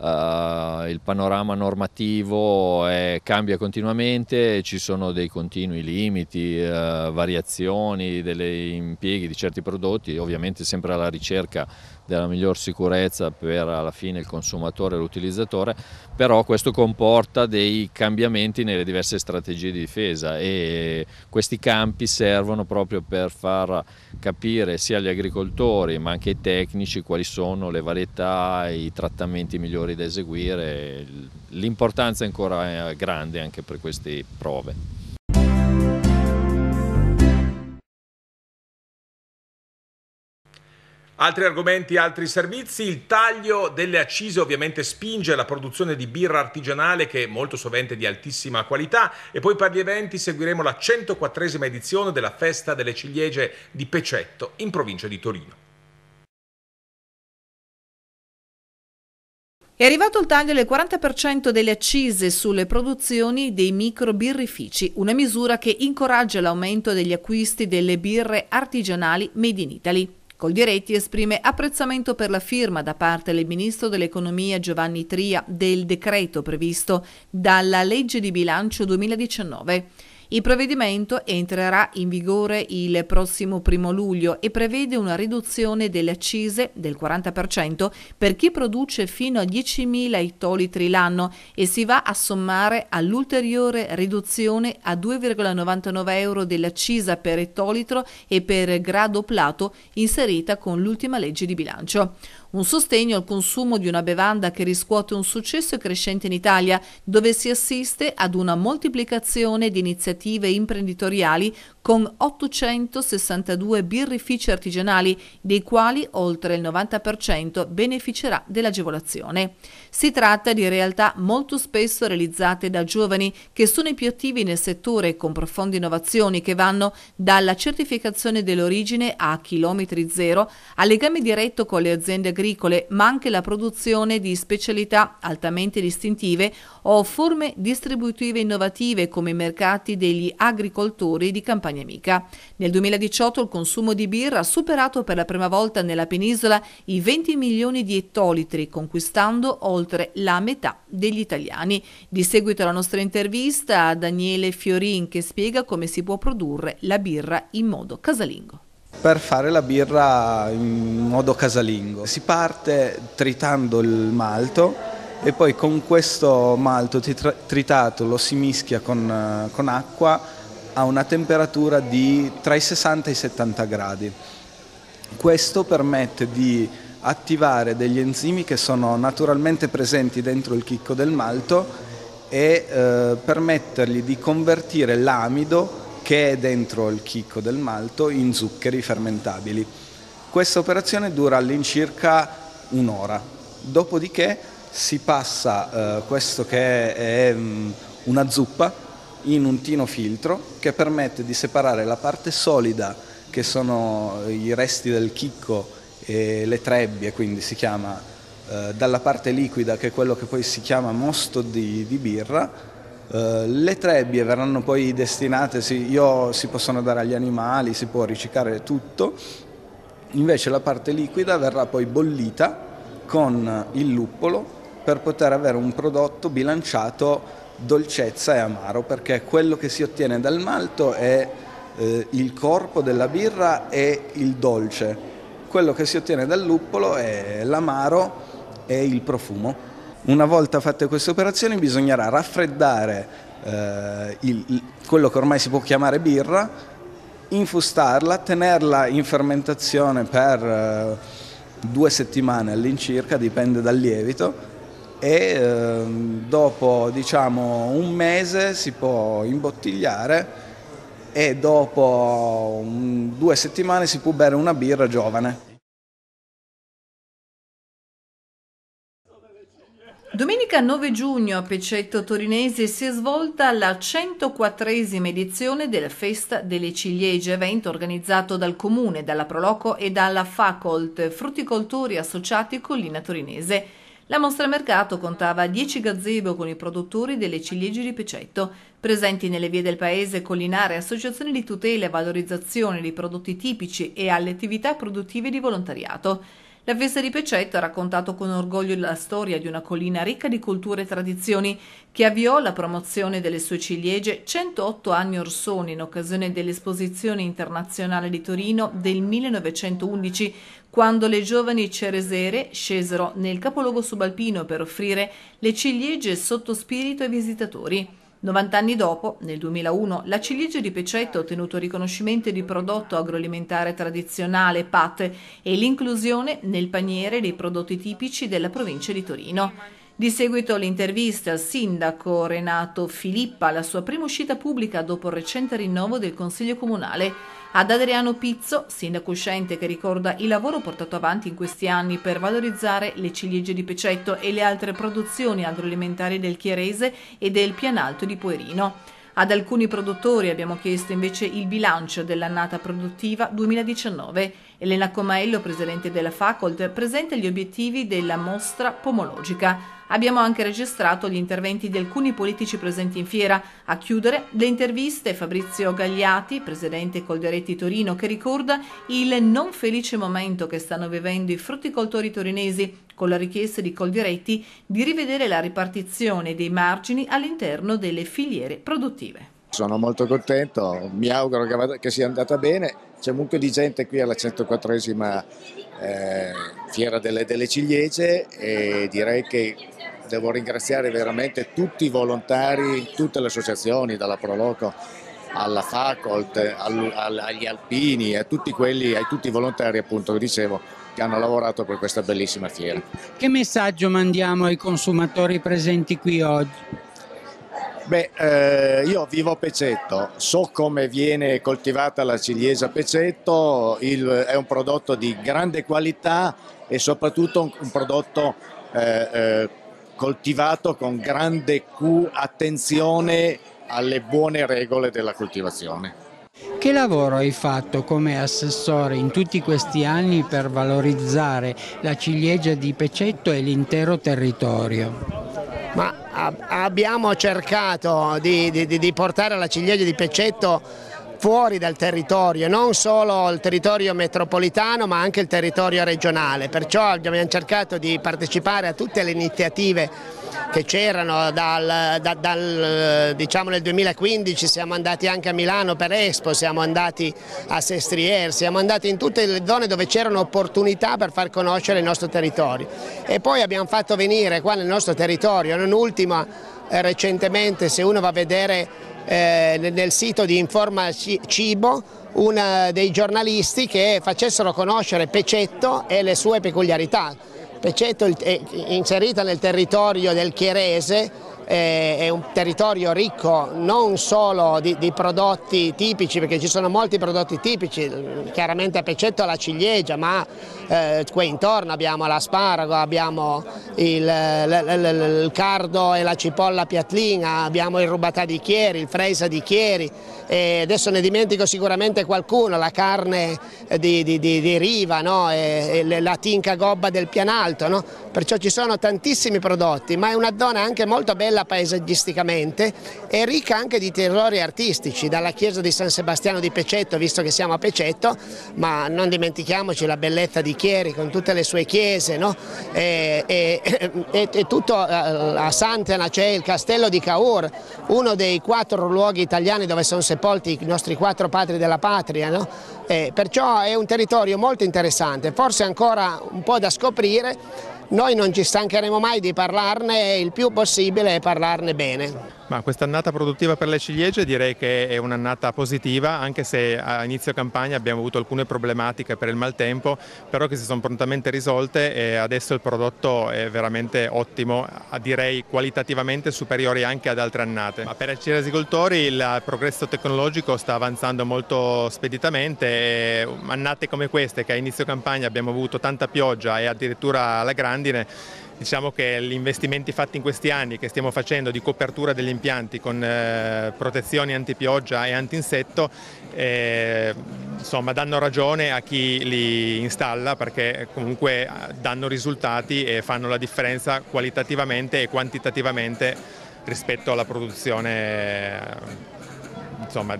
Uh, il panorama normativo è, cambia continuamente, ci sono dei continui limiti, uh, variazioni degli impieghi di certi prodotti, ovviamente sempre alla ricerca della miglior sicurezza per alla fine il consumatore e l'utilizzatore, però questo comporta dei cambiamenti nelle diverse strategie di difesa e questi campi servono proprio per far capire sia agli agricoltori ma anche ai tecnici quali sono le varietà, i trattamenti migliori da eseguire. L'importanza è ancora grande anche per queste prove. Altri argomenti, altri servizi, il taglio delle accise ovviamente spinge la produzione di birra artigianale che è molto sovente di altissima qualità e poi per gli eventi seguiremo la centoquattresima edizione della Festa delle Ciliegie di Pecetto in provincia di Torino. È arrivato il taglio del quaranta per cento delle accise sulle produzioni dei micro birrifici, una misura che incoraggia l'aumento degli acquisti delle birre artigianali made in Italy. Coldiretti esprime apprezzamento per la firma da parte del Ministro dell'Economia Giovanni Tria del decreto previsto dalla legge di bilancio duemiladiciannove. Il provvedimento entrerà in vigore il prossimo primo luglio e prevede una riduzione delle accise del quaranta per cento per chi produce fino a diecimila ettolitri l'anno e si va a sommare all'ulteriore riduzione a due virgola novantanove euro dell'accisa per ettolitro e per grado plato inserita con l'ultima legge di bilancio. Un sostegno al consumo di una bevanda che riscuote un successo crescente in Italia, dove si assiste ad una moltiplicazione di iniziative imprenditoriali con ottocentosessantadue birrifici artigianali, dei quali oltre il novanta per cento beneficerà dell'agevolazione. Si tratta di realtà molto spesso realizzate da giovani che sono i più attivi nel settore, con profonde innovazioni che vanno dalla certificazione dell'origine a chilometri zero al legame diretto con le aziende agricole, ma anche la produzione di specialità altamente distintive o forme distributive innovative come i mercati degli agricoltori di campagna amica. Nel duemiladiciotto il consumo di birra ha superato per la prima volta nella penisola i venti milioni di ettolitri, conquistando oltre la metà degli italiani. Di seguito alla nostra intervista a Daniele Fiorin, che spiega come si può produrre la birra in modo casalingo. Per fare la birra in modo casalingo si parte tritando il malto e poi con questo malto tritato lo si mischia con, con acqua a una temperatura di tra i sessanta e i settanta gradi. Questo permette di attivare degli enzimi che sono naturalmente presenti dentro il chicco del malto e eh, permettergli di convertire l'amido che è dentro il chicco del malto in zuccheri fermentabili. Questa operazione dura all'incirca un'ora, dopodiché si passa eh, questo che è um, una zuppa in un tino filtro che permette di separare la parte solida, che sono i resti del chicco e le trebbie, quindi si chiama, eh, dalla parte liquida, che è quello che poi si chiama mosto di, di birra. Eh, le trebbie verranno poi destinate, si, io, si possono dare agli animali, si può riciclare tutto, invece la parte liquida verrà poi bollita con il luppolo per poter avere un prodotto bilanciato dolcezza e amaro, perché quello che si ottiene dal malto è eh, il corpo della birra e il dolce, quello che si ottiene dal luppolo è l'amaro e il profumo. Una volta fatte queste operazioni bisognerà raffreddare eh, il, il, quello che ormai si può chiamare birra, infustarla, tenerla in fermentazione per eh, due settimane all'incirca, dipende dal lievito, e eh, dopo diciamo un mese si può imbottigliare e dopo un, due settimane si può bere una birra giovane. Domenica nove giugno a Pecetto Torinese si è svolta la centoquattresima edizione della Festa delle Ciliegie, evento organizzato dal Comune, dalla Proloco e dalla Facolt, frutticoltori associati Collina Torinese. La mostra mercato contava dieci gazebo con i produttori delle ciliegie di Pecetto, presenti nelle vie del paese collinare, associazioni di tutela e valorizzazione dei prodotti tipici e alle attività produttive di volontariato. La festa di Pecetto ha raccontato con orgoglio la storia di una collina ricca di culture e tradizioni che avviò la promozione delle sue ciliegie centootto anni or sono in occasione dell'Esposizione Internazionale di Torino del millenovecentoundici, quando le giovani ceresere scesero nel capoluogo subalpino per offrire le ciliegie sotto spirito ai visitatori. novant'anni dopo, nel duemilauno, la ciliegia di Pecetto ha ottenuto riconoscimento di prodotto agroalimentare tradizionale P A T e l'inclusione nel paniere dei prodotti tipici della provincia di Torino. Di seguito l'intervista al sindaco Renato Filippa, la sua prima uscita pubblica dopo il recente rinnovo del Consiglio Comunale. Ad Adriano Pizzo, sindaco uscente, che ricorda il lavoro portato avanti in questi anni per valorizzare le ciliegie di Pecetto e le altre produzioni agroalimentari del Chiarese e del Pianalto di Poerino. Ad alcuni produttori abbiamo chiesto invece il bilancio dell'annata produttiva duemiladiciannove. Elena Comaello, presidente della Facolt, presenta gli obiettivi della mostra pomologica. Abbiamo anche registrato gli interventi di alcuni politici presenti in fiera. A chiudere le interviste Fabrizio Gagliati, presidente Coldiretti Torino, che ricorda il non felice momento che stanno vivendo i frutticoltori torinesi, con la richiesta di Coldiretti di rivedere la ripartizione dei margini all'interno delle filiere produttive. Sono molto contento, mi auguro che, vada, che sia andata bene. C'è un mucchio di gente qui alla centoquattresima eh, Fiera delle, delle Ciliegie e direi che devo ringraziare veramente tutti i volontari, tutte le associazioni, dalla Proloco alla Facolt, al, al, agli alpini, a tutti quelli, a tutti i volontari appunto che dicevo, che hanno lavorato per questa bellissima fiera. Che messaggio mandiamo ai consumatori presenti qui oggi? Beh, eh, io vivo a Pecetto, so come viene coltivata la ciliegia a Pecetto, il, è un prodotto di grande qualità e soprattutto un, un prodotto eh, eh, coltivato con grande Q, attenzione alle buone regole della coltivazione. Che lavoro hai fatto come assessore in tutti questi anni per valorizzare la ciliegia di Pecetto e l'intero territorio? Ma abbiamo cercato di, di, di portare la ciliegia di Pecetto fuori dal territorio, non solo il territorio metropolitano ma anche il territorio regionale, perciò abbiamo cercato di partecipare a tutte le iniziative che c'erano dal, da, dal diciamo nel duemilaquindici, siamo andati anche a Milano per Expo, siamo andati a Sestriere, siamo andati in tutte le zone dove c'erano opportunità per far conoscere il nostro territorio e poi abbiamo fatto venire qua nel nostro territorio, non ultima eh, recentemente, se uno va a vedere eh, nel sito di Informa Cibo, uno dei giornalisti che facessero conoscere Pecetto e le sue peculiarità. Pecetto è inserita nel territorio del Chiarese, è, è un territorio ricco non solo di, di prodotti tipici, perché ci sono molti prodotti tipici, chiaramente a Pecetto la ciliegia, ma eh, qui intorno abbiamo l'asparago, abbiamo il, il, il, il cardo e la cipolla piatlina, abbiamo il rubatà di Chieri, il freisa di Chieri, e adesso ne dimentico sicuramente qualcuno, la carne di, di, di, di Riva, no? e, e la tinca gobba del Pianalto, no? Perciò ci sono tantissimi prodotti, ma è una zona anche molto bella paesaggisticamente e ricca anche di territori artistici, dalla chiesa di San Sebastiano di Pecetto, visto che siamo a Pecetto, ma non dimentichiamoci la bellezza di Chieri con tutte le sue chiese, no? e, e, e, e tutto a Sant'Ana c'è il castello di Cavour, uno dei quattro luoghi italiani dove sono sepolti i nostri quattro padri della patria, no? E perciò è un territorio molto interessante, forse ancora un po' da scoprire. Noi non ci stancheremo mai di parlarne, il più possibile e parlarne bene. Ma quest'annata produttiva per le ciliegie direi che è un'annata positiva, anche se a inizio campagna abbiamo avuto alcune problematiche per il maltempo, però che si sono prontamente risolte e adesso il prodotto è veramente ottimo, direi qualitativamente superiore anche ad altre annate. Ma per i ciliegicoltori il progresso tecnologico sta avanzando molto speditamente e annate come queste, che a inizio campagna abbiamo avuto tanta pioggia e addirittura la grandine, diciamo che gli investimenti fatti in questi anni che stiamo facendo di copertura degli impianti con eh, protezioni antipioggia e antinsetto eh, insomma danno ragione a chi li installa, perché comunque danno risultati e fanno la differenza qualitativamente e quantitativamente rispetto alla produzione insomma,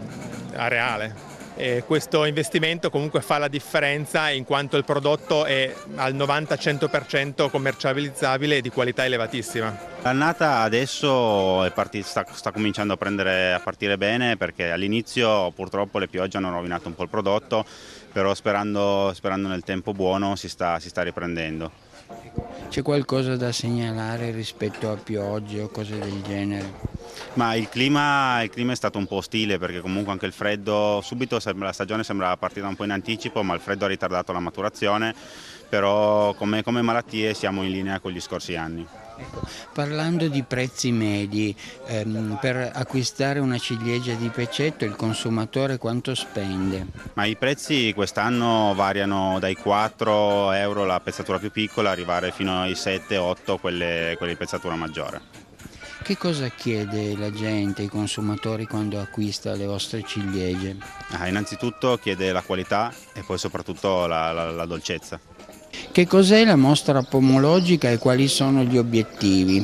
reale. E questo investimento comunque fa la differenza in quanto il prodotto è al novanta cento per cento commercializzabile e di qualità elevatissima. L'annata adesso è partita, sta, sta cominciando a, prendere, a partire bene, perché all'inizio purtroppo le piogge hanno rovinato un po' il prodotto, però sperando, sperando nel tempo buono si sta, si sta riprendendo. C'è qualcosa da segnalare rispetto a piogge o cose del genere? Ma il clima, il clima è stato un po' ostile, perché comunque anche il freddo, subito sembra, la stagione sembrava partita un po' in anticipo, ma il freddo ha ritardato la maturazione, però come, come malattie siamo in linea con gli scorsi anni. Ecco, parlando di prezzi medi, ehm, per acquistare una ciliegia di Pecetto il consumatore quanto spende? Ma i prezzi quest'anno variano dai quattro euro la pezzatura più piccola, arrivare fino ai sette otto quelle, quelle di pezzatura maggiore. Che cosa chiede la gente, i consumatori, quando acquista le vostre ciliegie? Ah, innanzitutto chiede la qualità e poi soprattutto la, la, la dolcezza. Che cos'è la mostra pomologica e quali sono gli obiettivi?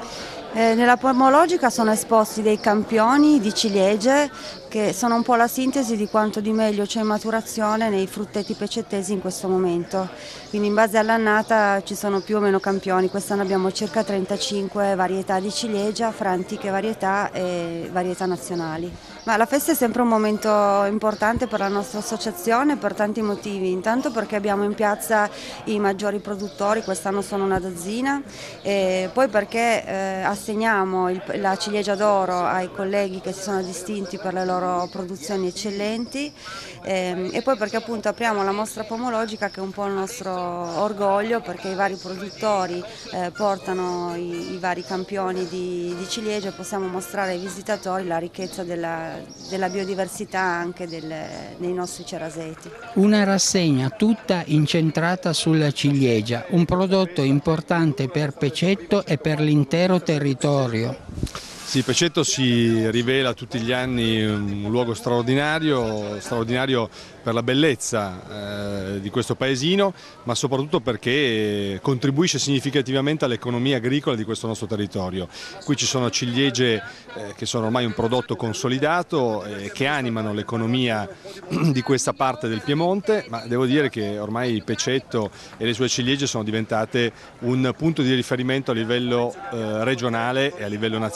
Eh, nella pomologica sono esposti dei campioni di ciliegie che sono un po' la sintesi di quanto di meglio c'è in maturazione nei frutteti pecettesi in questo momento. Quindi in base all'annata ci sono più o meno campioni, quest'anno abbiamo circa trentacinque varietà di ciliegia fra antiche varietà e varietà nazionali. Ma la festa è sempre un momento importante per la nostra associazione per tanti motivi, intanto perché abbiamo in piazza i maggiori produttori, quest'anno sono una dozzina, e poi perché eh, assegniamo il, la ciliegia d'oro ai colleghi che si sono distinti per le loro produzioni eccellenti ehm, e poi perché appunto apriamo la mostra pomologica, che è un po' il nostro orgoglio, perché i vari produttori eh, portano i, i vari campioni di, di ciliegia e possiamo mostrare ai visitatori la ricchezza della, della biodiversità anche del, dei nostri ceraseti. Una rassegna tutta incentrata sulla ciliegia, un prodotto importante per Pecetto e per l'intero territorio. Sì, Pecetto si rivela tutti gli anni un luogo straordinario, straordinario per la bellezza eh, di questo paesino, ma soprattutto perché contribuisce significativamente all'economia agricola di questo nostro territorio. Qui ci sono ciliegie eh, che sono ormai un prodotto consolidato, eh, che animano l'economia di questa parte del Piemonte, ma devo dire che ormai Pecetto e le sue ciliegie sono diventate un punto di riferimento a livello eh, regionale e a livello nazionale.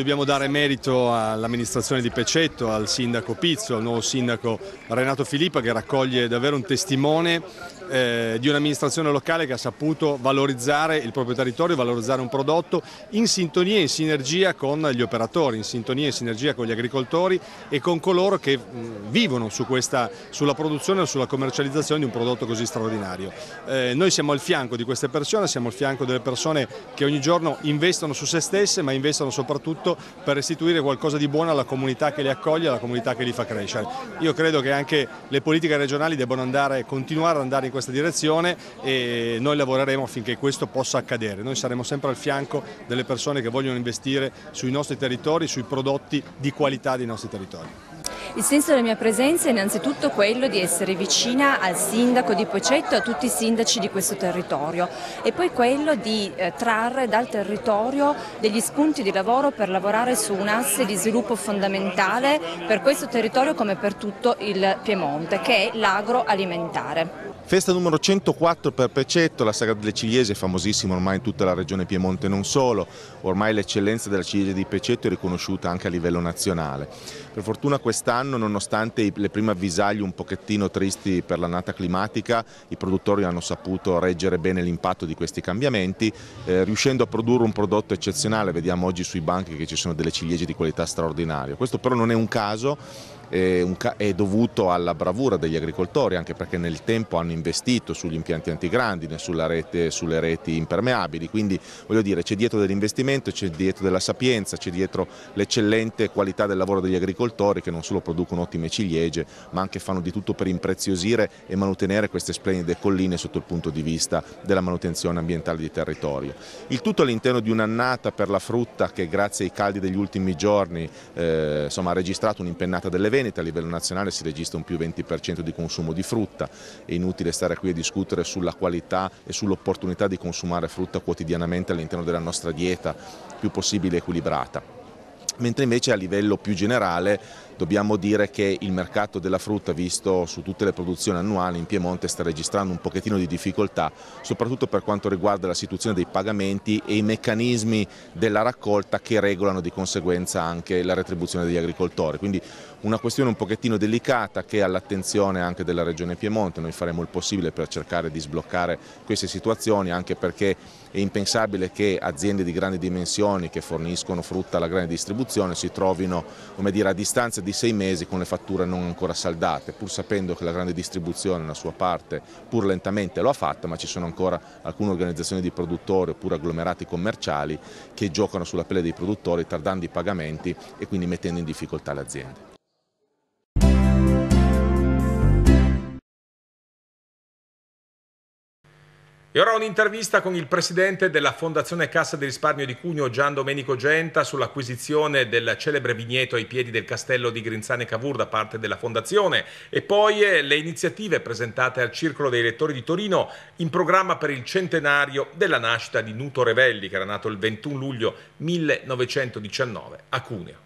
dobbiamo dare merito all'amministrazione di Pecetto, al sindaco Pizzo, al nuovo sindaco Renato Filippa, che raccoglie davvero un testimone eh, di un'amministrazione locale che ha saputo valorizzare il proprio territorio, valorizzare un prodotto in sintonia e in sinergia con gli operatori, in sintonia e in sinergia con gli agricoltori e con coloro che mh, vivono su questa, sulla produzione o sulla commercializzazione di un prodotto così straordinario. Eh, noi siamo al fianco di queste persone, siamo al fianco delle persone che ogni giorno investono su se stesse, ma investono soprattutto per restituire qualcosa di buono alla comunità che li accoglie, alla comunità che li fa crescere. Io credo che anche le politiche regionali debbano andare, continuare ad andare in questa direzione e noi lavoreremo affinché questo possa accadere. Noi saremo sempre al fianco delle persone che vogliono investire sui nostri territori, sui prodotti di qualità dei nostri territori. Il senso della mia presenza è innanzitutto quello di essere vicina al sindaco di Pecetto e a tutti i sindaci di questo territorio e poi quello di eh, trarre dal territorio degli spunti di lavoro per lavorare su un asse di sviluppo fondamentale per questo territorio come per tutto il Piemonte, che è l'agroalimentare. Festa numero centoquattro per Pecetto, la sagra delle ciliegie è famosissima ormai in tutta la regione Piemonte e non solo, ormai l'eccellenza della ciliegia di Pecetto è riconosciuta anche a livello nazionale. Per fortuna quest'anno, nonostante le prime avvisaglie un pochettino tristi per l'annata climatica, i produttori hanno saputo reggere bene l'impatto di questi cambiamenti, eh, riuscendo a produrre un prodotto eccezionale. Vediamo oggi sui banchi che ci sono delle ciliegie di qualità straordinaria. Questo però non è un caso, è dovuto alla bravura degli agricoltori, anche perché nel tempo hanno investito sugli impianti antigrandine, sulla rete, sulle reti impermeabili, quindi voglio dire c'è dietro dell'investimento, c'è dietro della sapienza, c'è dietro l'eccellente qualità del lavoro degli agricoltori che non solo producono ottime ciliegie ma anche fanno di tutto per impreziosire e mantenere queste splendide colline sotto il punto di vista della manutenzione ambientale di territorio. Il tutto all'interno di un'annata per la frutta che grazie ai caldi degli ultimi giorni eh, insomma, ha registrato un'impennata delle vendite. A livello nazionale si registra un più venti per cento di consumo di frutta, è inutile stare qui a discutere sulla qualità e sull'opportunità di consumare frutta quotidianamente all'interno della nostra dieta più possibile equilibrata. Mentre invece a livello più generale dobbiamo dire che il mercato della frutta, visto su tutte le produzioni annuali in Piemonte, sta registrando un pochettino di difficoltà, soprattutto per quanto riguarda la situazione dei pagamenti e i meccanismi della raccolta che regolano di conseguenza anche la retribuzione degli agricoltori. Quindi una questione un pochettino delicata che è all'attenzione anche della Regione Piemonte. Noi faremo il possibile per cercare di sbloccare queste situazioni, anche perché è impensabile che aziende di grandi dimensioni che forniscono frutta alla grande distribuzione si trovino, come dire, a distanza di sei mesi con le fatture non ancora saldate, pur sapendo che la grande distribuzione la sua parte pur lentamente lo ha fatta, ma ci sono ancora alcune organizzazioni di produttori oppure agglomerati commerciali che giocano sulla pelle dei produttori tardando i pagamenti e quindi mettendo in difficoltà le aziende. E ora un'intervista con il presidente della Fondazione Cassa di Risparmio di Cuneo, Gian Domenico Genta, sull'acquisizione del celebre vigneto ai piedi del castello di Grinzane Cavour da parte della Fondazione e poi le iniziative presentate al Circolo dei Lettori di Torino in programma per il centenario della nascita di Nuto Revelli, che era nato il ventuno luglio millenovecentodiciannove a Cuneo.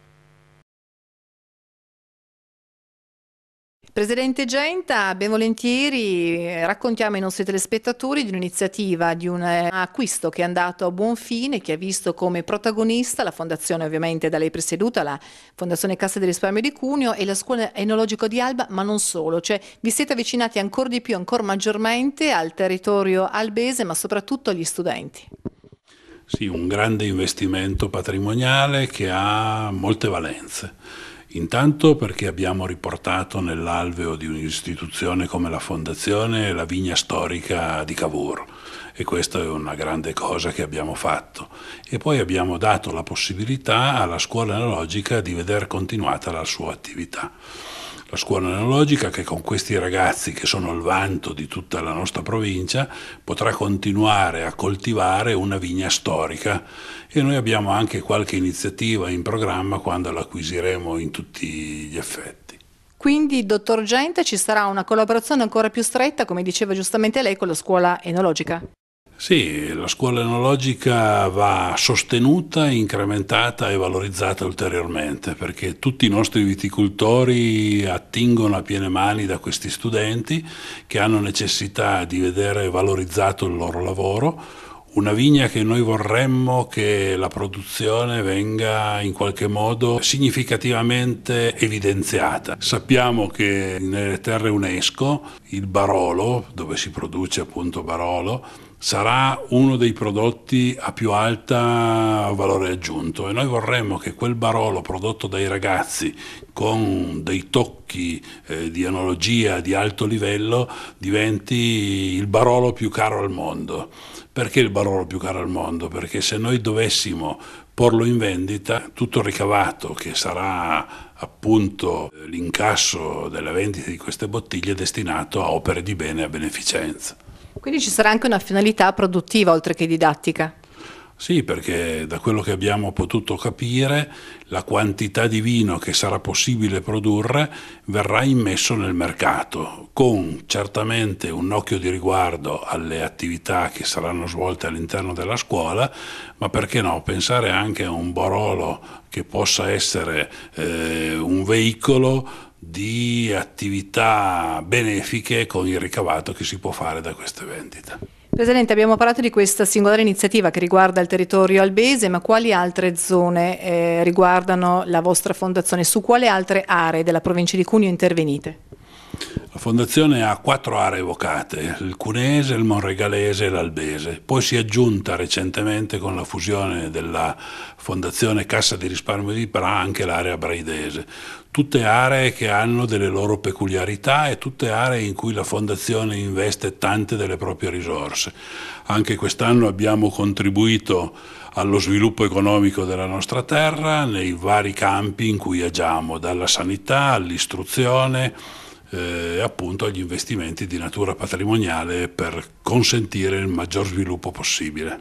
Presidente Genta, ben volentieri raccontiamo ai nostri telespettatori di un'iniziativa, di un acquisto che è andato a buon fine, che ha visto come protagonista la fondazione ovviamente da lei presieduta, la Fondazione Cassa di Risparmio di Cuneo e la Scuola Enologica di Alba, ma non solo, cioè vi siete avvicinati ancora di più, ancora maggiormente al territorio albese, ma soprattutto agli studenti. Sì, un grande investimento patrimoniale che ha molte valenze. Intanto perché abbiamo riportato nell'alveo di un'istituzione come la Fondazione la vigna storica di Cavour e questa è una grande cosa che abbiamo fatto. E poi abbiamo dato la possibilità alla Scuola Enologica di veder continuata la sua attività. La Scuola Enologica, che con questi ragazzi che sono il vanto di tutta la nostra provincia, potrà continuare a coltivare una vigna storica e noi abbiamo anche qualche iniziativa in programma quando l'acquisiremo in tutti gli effetti. Quindi, dottor Genta, ci sarà una collaborazione ancora più stretta, come diceva giustamente lei, con la Scuola Enologica? Sì, la scuola enologica va sostenuta, incrementata e valorizzata ulteriormente perché tutti i nostri viticoltori attingono a piene mani da questi studenti che hanno necessità di vedere valorizzato il loro lavoro, Una vigna che noi vorremmo che la produzione venga in qualche modo significativamente evidenziata. Sappiamo che nelle terre UNESCO il Barolo, dove si produce appunto Barolo, sarà uno dei prodotti a più alta valore aggiunto e noi vorremmo che quel Barolo prodotto dai ragazzi con dei tocchi eh, di enologia di alto livello diventi il Barolo più caro al mondo. Perché il Barolo più caro al mondo? Perché se noi dovessimo porlo in vendita, tutto il ricavato che sarà appunto l'incasso della vendita di queste bottiglie è destinato a opere di bene e a beneficenza. Quindi ci sarà anche una finalità produttiva oltre che didattica? Sì, perché da quello che abbiamo potuto capire, la quantità di vino che sarà possibile produrre verrà immesso nel mercato, con certamente un occhio di riguardo alle attività che saranno svolte all'interno della scuola, ma perché no, pensare anche a un Barolo che possa essere eh, un veicolo di attività benefiche con il ricavato che si può fare da queste vendite. Presidente, abbiamo parlato di questa singolare iniziativa che riguarda il territorio albese, ma quali altre zone eh, riguardano la vostra fondazione? Su quali altre aree della provincia di Cuneo intervenite? La fondazione ha quattro aree evocate, il cuneese, il monregalese e l'albese. Poi si è aggiunta recentemente con la fusione della fondazione Cassa di Risparmio di Pra anche l'area braidese. Tutte aree che hanno delle loro peculiarità e tutte aree in cui la fondazione investe tante delle proprie risorse. Anche quest'anno abbiamo contribuito allo sviluppo economico della nostra terra nei vari campi in cui agiamo, dalla sanità all'istruzione, Eh, appunto agli investimenti di natura patrimoniale per consentire il maggior sviluppo possibile.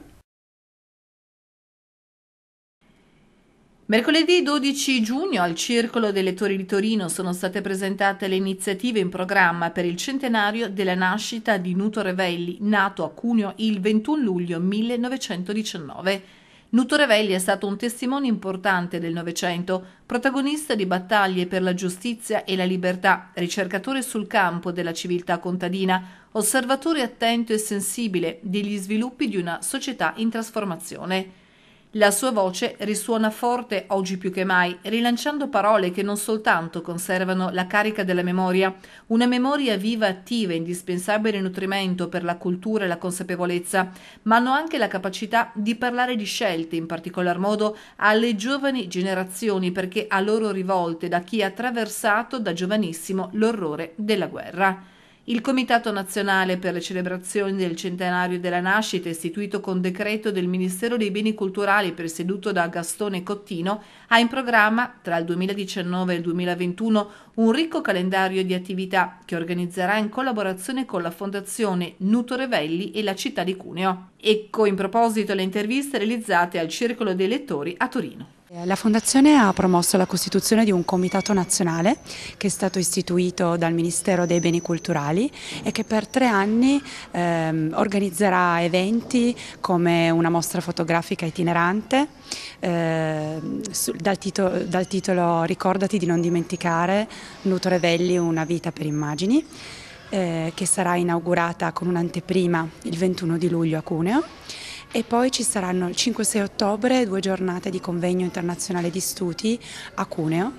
Mercoledì dodici giugno al Circolo dei Lettori di Torino sono state presentate le iniziative in programma per il centenario della nascita di Nuto Revelli, nato a Cuneo il ventuno luglio millenovecentodiciannove. Nuto Revelli è stato un testimone importante del Novecento, protagonista di battaglie per la giustizia e la libertà, ricercatore sul campo della civiltà contadina, osservatore attento e sensibile degli sviluppi di una società in trasformazione. La sua voce risuona forte oggi più che mai, rilanciando parole che non soltanto conservano la carica della memoria, una memoria viva e attiva, indispensabile nutrimento per la cultura e la consapevolezza, ma hanno anche la capacità di parlare di scelte, in particolar modo alle giovani generazioni, perché a loro rivolte da chi ha attraversato da giovanissimo l'orrore della guerra. Il Comitato Nazionale per le celebrazioni del centenario della nascita, istituito con decreto del Ministero dei Beni Culturali presieduto da Gastone Cottino, ha in programma, tra il duemiladiciannove e il duemilaventuno, un ricco calendario di attività che organizzerà in collaborazione con la Fondazione Nuto Revelli e la città di Cuneo. Ecco in proposito le interviste realizzate al Circolo dei Lettori a Torino. La Fondazione ha promosso la costituzione di un comitato nazionale che è stato istituito dal Ministero dei Beni Culturali e che per tre anni ehm, organizzerà eventi come una mostra fotografica itinerante eh, dal, titolo, dal titolo Ricordati di non dimenticare, Nuto Revelli, una vita per immagini, eh, che sarà inaugurata con un'anteprima il ventuno di luglio a Cuneo. E poi ci saranno il cinque sei ottobre due giornate di convegno internazionale di studi a Cuneo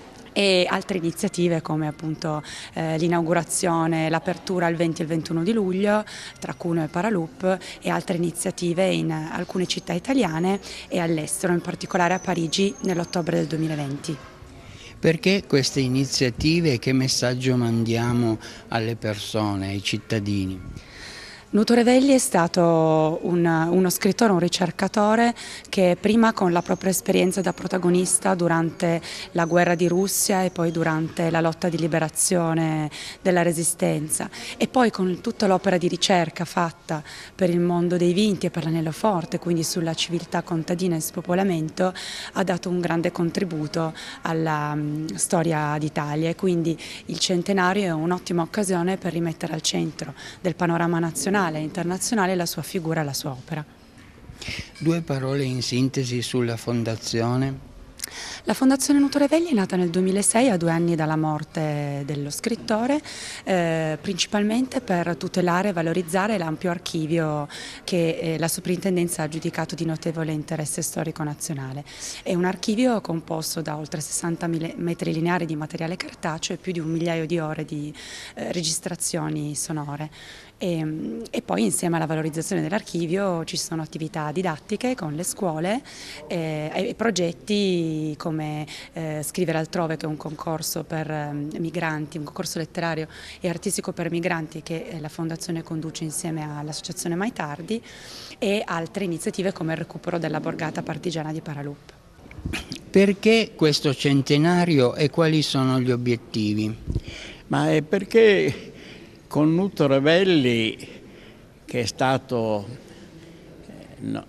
e altre iniziative come appunto eh, l'inaugurazione, l'apertura il venti e il ventuno di luglio tra Cuneo e Paraloop e altre iniziative in alcune città italiane e all'estero, in particolare a Parigi nell'ottobre del duemilaventi. Perché queste iniziative e che messaggio mandiamo alle persone, ai cittadini? Nuto Revelli è stato un, uno scrittore, un ricercatore che prima con la propria esperienza da protagonista durante la guerra di Russia e poi durante la lotta di liberazione della Resistenza e poi con tutta l'opera di ricerca fatta per il mondo dei vinti e per l'anello forte, quindi sulla civiltà contadina e spopolamento, ha dato un grande contributo alla um, storia d'Italia e quindi il centenario è un'ottima occasione per rimettere al centro del panorama nazionale e internazionale la sua figura e la sua opera. Due parole in sintesi sulla Fondazione. La Fondazione Nuto Revelli è nata nel duemilasei, a due anni dalla morte dello scrittore, eh, principalmente per tutelare e valorizzare l'ampio archivio che eh, la Soprintendenza ha giudicato di notevole interesse storico nazionale. È un archivio composto da oltre sessanta metri lineari di materiale cartaceo e più di un migliaio di ore di eh, registrazioni sonore. E, e poi insieme alla valorizzazione dell'archivio ci sono attività didattiche con le scuole eh, e progetti come eh, Scrivere altrove, che è un concorso per eh, migranti, un concorso letterario e artistico per migranti che eh, la Fondazione conduce insieme all'Associazione Mai Tardi, e altre iniziative come il recupero della borgata partigiana di Paralup. Perché questo centenario e quali sono gli obiettivi? Ma è perché con Nuto Revelli, che è stato eh, no,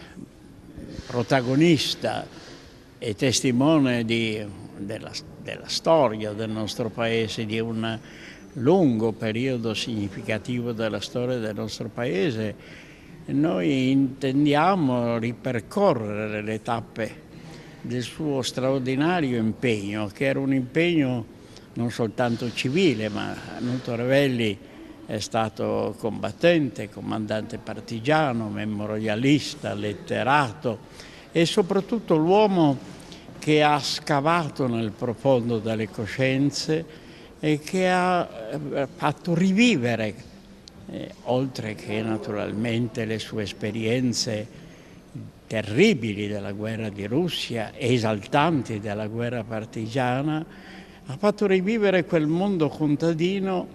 protagonista e testimone di, della, della storia del nostro paese, di un lungo periodo significativo della storia del nostro paese, noi intendiamo ripercorrere le tappe del suo straordinario impegno, che era un impegno non soltanto civile, ma Nuto Revelli è stato combattente, comandante partigiano, memorialista, letterato e soprattutto l'uomo che ha scavato nel profondo delle coscienze e che ha fatto rivivere, eh, oltre che naturalmente le sue esperienze terribili della guerra di Russia, esaltanti della guerra partigiana, ha fatto rivivere quel mondo contadino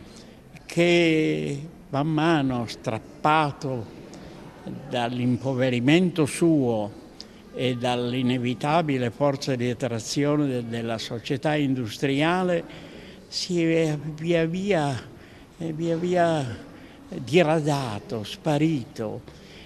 che man mano, strappato dall'impoverimento suo e dall'inevitabile forza di attrazione della società industriale, si è via via, è via via diradato, sparito,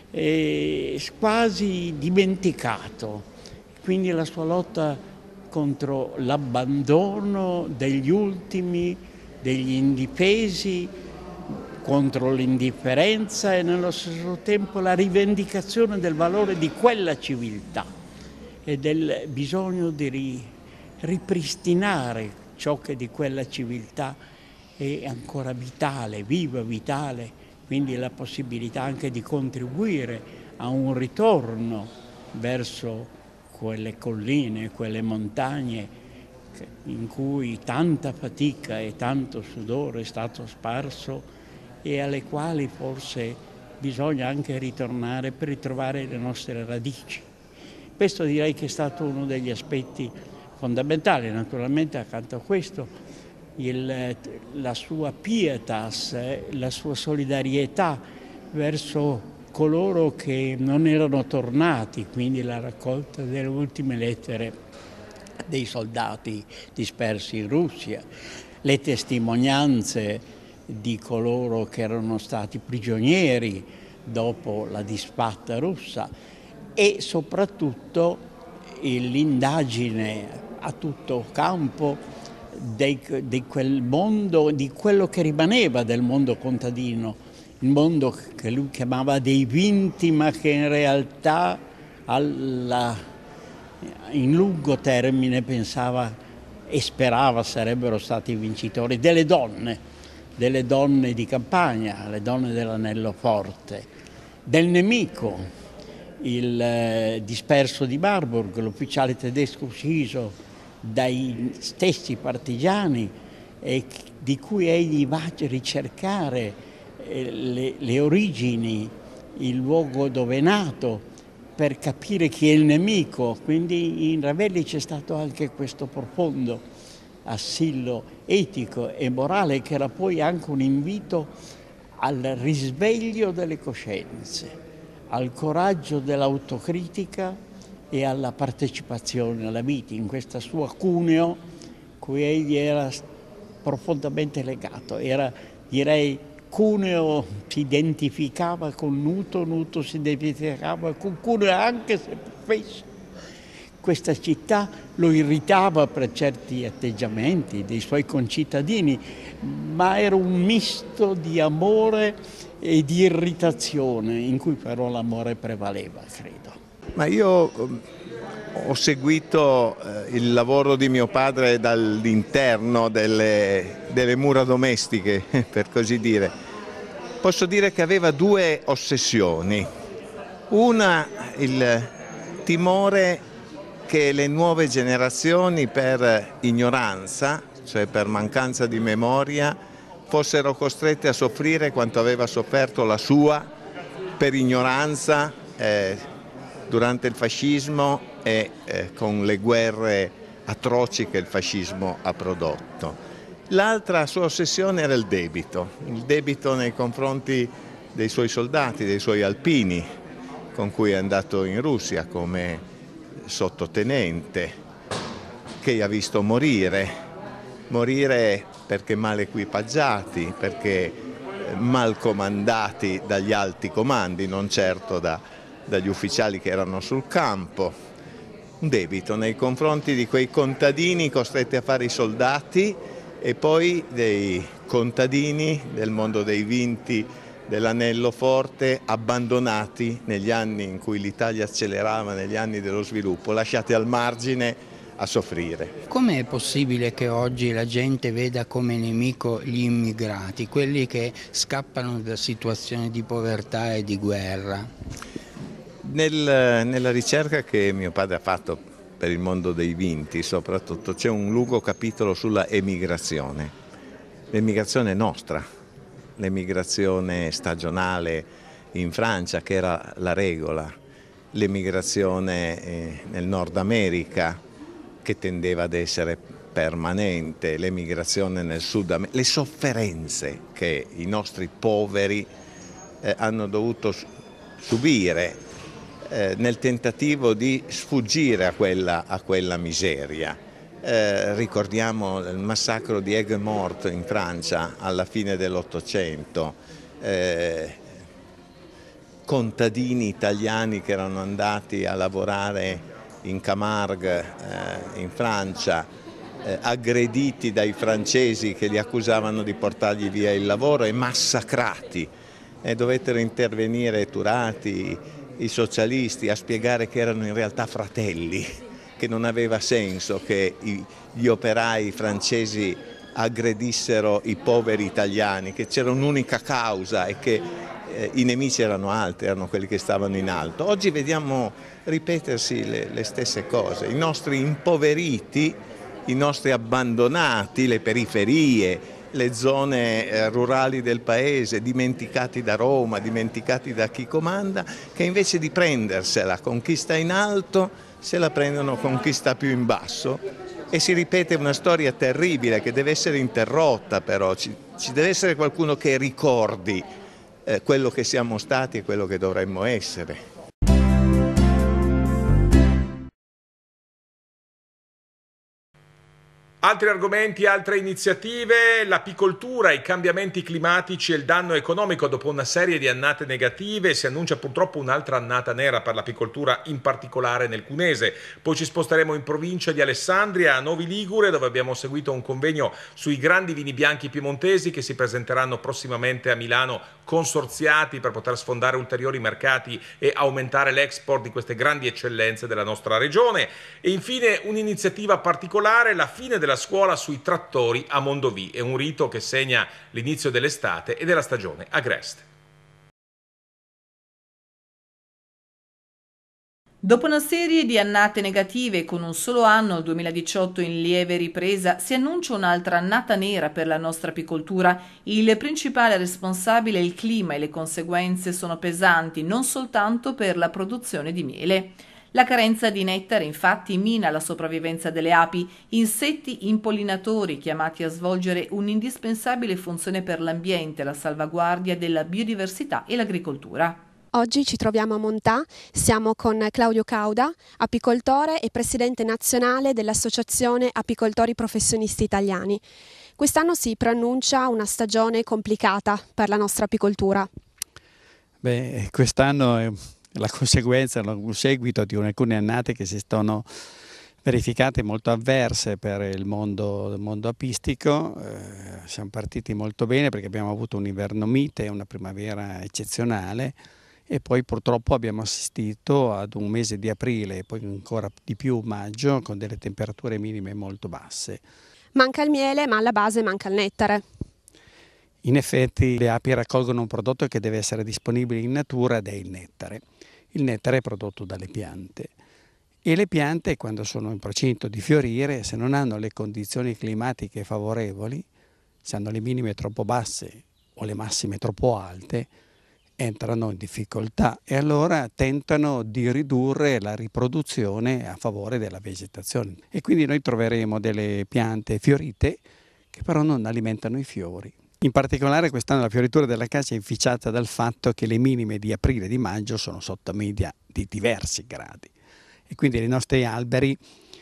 e quasi dimenticato. Quindi la sua lotta contro l'abbandono degli ultimi, degli indifesi, contro l'indifferenza e nello stesso tempo la rivendicazione del valore di quella civiltà e del bisogno di ripristinare ciò che di quella civiltà è ancora vitale, viva, vitale, quindi la possibilità anche di contribuire a un ritorno verso quelle colline, quelle montagne in cui tanta fatica e tanto sudore è stato sparso e alle quali forse bisogna anche ritornare per ritrovare le nostre radici. Questo direi che è stato uno degli aspetti fondamentali. Naturalmente accanto a questo il, la sua pietas, la sua solidarietà verso coloro che non erano tornati, quindi la raccolta delle ultime lettere dei soldati dispersi in Russia, le testimonianze di coloro che erano stati prigionieri dopo la disfatta russa e soprattutto l'indagine a tutto campo di, di quel mondo, di quello che rimaneva del mondo contadino, il mondo che lui chiamava dei vinti, ma che in realtà alla, in lungo termine pensava e sperava sarebbero stati i vincitori, delle donne, delle donne di campagna, le donne dell'Anello Forte, del nemico, il eh, disperso di Marburg, l'ufficiale tedesco ucciso dai stessi partigiani e di cui egli va a ricercare Le, le origini, il luogo dove è nato, per capire chi è il nemico. Quindi in Revelli c'è stato anche questo profondo assillo etico e morale, che era poi anche un invito al risveglio delle coscienze, al coraggio dell'autocritica e alla partecipazione alla vita, in questa sua Cuneo, cui egli era profondamente legato. Era, direi, Cuneo si identificava con Nuto, Nuto si identificava con Cuneo, anche se spesso questa città lo irritava per certi atteggiamenti dei suoi concittadini, ma era un misto di amore e di irritazione, in cui però l'amore prevaleva, credo. Ma io ho seguito eh, il lavoro di mio padre dall'interno delle, delle mura domestiche, per così dire. Posso dire che aveva due ossessioni. Una, il timore che le nuove generazioni, per ignoranza, cioè per mancanza di memoria, fossero costrette a soffrire quanto aveva sofferto la sua per ignoranza eh, durante il fascismo e eh, con le guerre atroci che il fascismo ha prodotto. L'altra sua ossessione era il debito, il debito nei confronti dei suoi soldati, dei suoi alpini, con cui è andato in Russia come sottotenente, che ha visto morire, morire perché mal equipaggiati, perché mal comandati dagli alti comandi, non certo da, dagli ufficiali che erano sul campo. Un debito nei confronti di quei contadini costretti a fare i soldati e poi dei contadini del mondo dei vinti dell'Anello Forte, abbandonati negli anni in cui l'Italia accelerava, negli anni dello sviluppo, lasciati al margine a soffrire. Com'è possibile che oggi la gente veda come nemico gli immigrati, quelli che scappano da situazioni di povertà e di guerra? Nel, nella ricerca che mio padre ha fatto per il mondo dei vinti, soprattutto, c'è un lungo capitolo sulla emigrazione. L'emigrazione nostra, l'emigrazione stagionale in Francia, che era la regola, l'emigrazione eh, nel Nord America, che tendeva ad essere permanente, l'emigrazione nel Sud America, le sofferenze che i nostri poveri eh, hanno dovuto subire eh, nel tentativo di sfuggire a quella, a quella miseria. Eh, ricordiamo il massacro di Aigues-Mortes in Francia alla fine dell'Ottocento, eh, contadini italiani che erano andati a lavorare in Camargue, eh, in Francia, eh, aggrediti dai francesi che li accusavano di portargli via il lavoro e massacrati. E dovettero intervenire Turati, i socialisti, a spiegare che erano in realtà fratelli, che non aveva senso che i, gli operai francesi aggredissero i poveri italiani, che c'era un'unica causa e che eh, i nemici erano altri, erano quelli che stavano in alto. Oggi vediamo ripetersi le, le stesse cose, i nostri impoveriti, i nostri abbandonati, le periferie, le zone eh, rurali del paese, dimenticati da Roma, dimenticati da chi comanda, che invece di prendersela con chi sta in alto, se la prendono con chi sta più in basso. E si ripete una storia terribile che deve essere interrotta, però ci, ci deve essere qualcuno che ricordi eh, quello che siamo stati e quello che dovremmo essere. Altri argomenti, altre iniziative, l'apicoltura, i cambiamenti climatici e il danno economico. Dopo una serie di annate negative si annuncia purtroppo un'altra annata nera per l'apicoltura, in particolare nel Cunese. Poi ci sposteremo in provincia di Alessandria, a Novi Ligure, dove abbiamo seguito un convegno sui grandi vini bianchi piemontesi che si presenteranno prossimamente a Milano, consorziati per poter sfondare ulteriori mercati e aumentare l'export di queste grandi eccellenze della nostra regione. E infine un'iniziativa particolare, la fine della scuola sui trattori a Mondovì. È un rito che segna l'inizio dell'estate e della stagione agreste. Dopo una serie di annate negative, con un solo anno, il duemiladiciotto, in lieve ripresa, si annuncia un'altra annata nera per la nostra apicoltura. Il principale responsabile è il clima e le conseguenze sono pesanti, non soltanto per la produzione di miele. La carenza di nettare infatti mina la sopravvivenza delle api, insetti impollinatori chiamati a svolgere un'indispensabile funzione per l'ambiente, la salvaguardia della biodiversità e l'agricoltura. Oggi ci troviamo a Montà, siamo con Claudio Cauda, apicoltore e presidente nazionale dell'Associazione Apicoltori Professionisti Italiani. Quest'anno si preannuncia una stagione complicata per la nostra apicoltura. Beh, quest'anno è la conseguenza, il seguito di alcune annate che si sono verificate molto avverse per il mondo, il mondo apistico. Eh, siamo partiti molto bene perché abbiamo avuto un inverno mite e una primavera eccezionale. e poi purtroppo abbiamo assistito ad un mese di aprile e poi ancora di più maggio con delle temperature minime molto basse. Manca il miele, ma alla base manca il nettare. In effetti le api raccolgono un prodotto che deve essere disponibile in natura ed è il nettare. Il nettare è prodotto dalle piante e le piante, quando sono in procinto di fiorire, se non hanno le condizioni climatiche favorevoli, se hanno le minime troppo basse o le massime troppo alte, entrano in difficoltà e allora tentano di ridurre la riproduzione a favore della vegetazione. E quindi noi troveremo delle piante fiorite che però non alimentano i fiori. In particolare quest'anno la fioritura dell'acacia è inficiata dal fatto che le minime di aprile e di maggio sono sotto media di diversi gradi e quindi i nostri alberi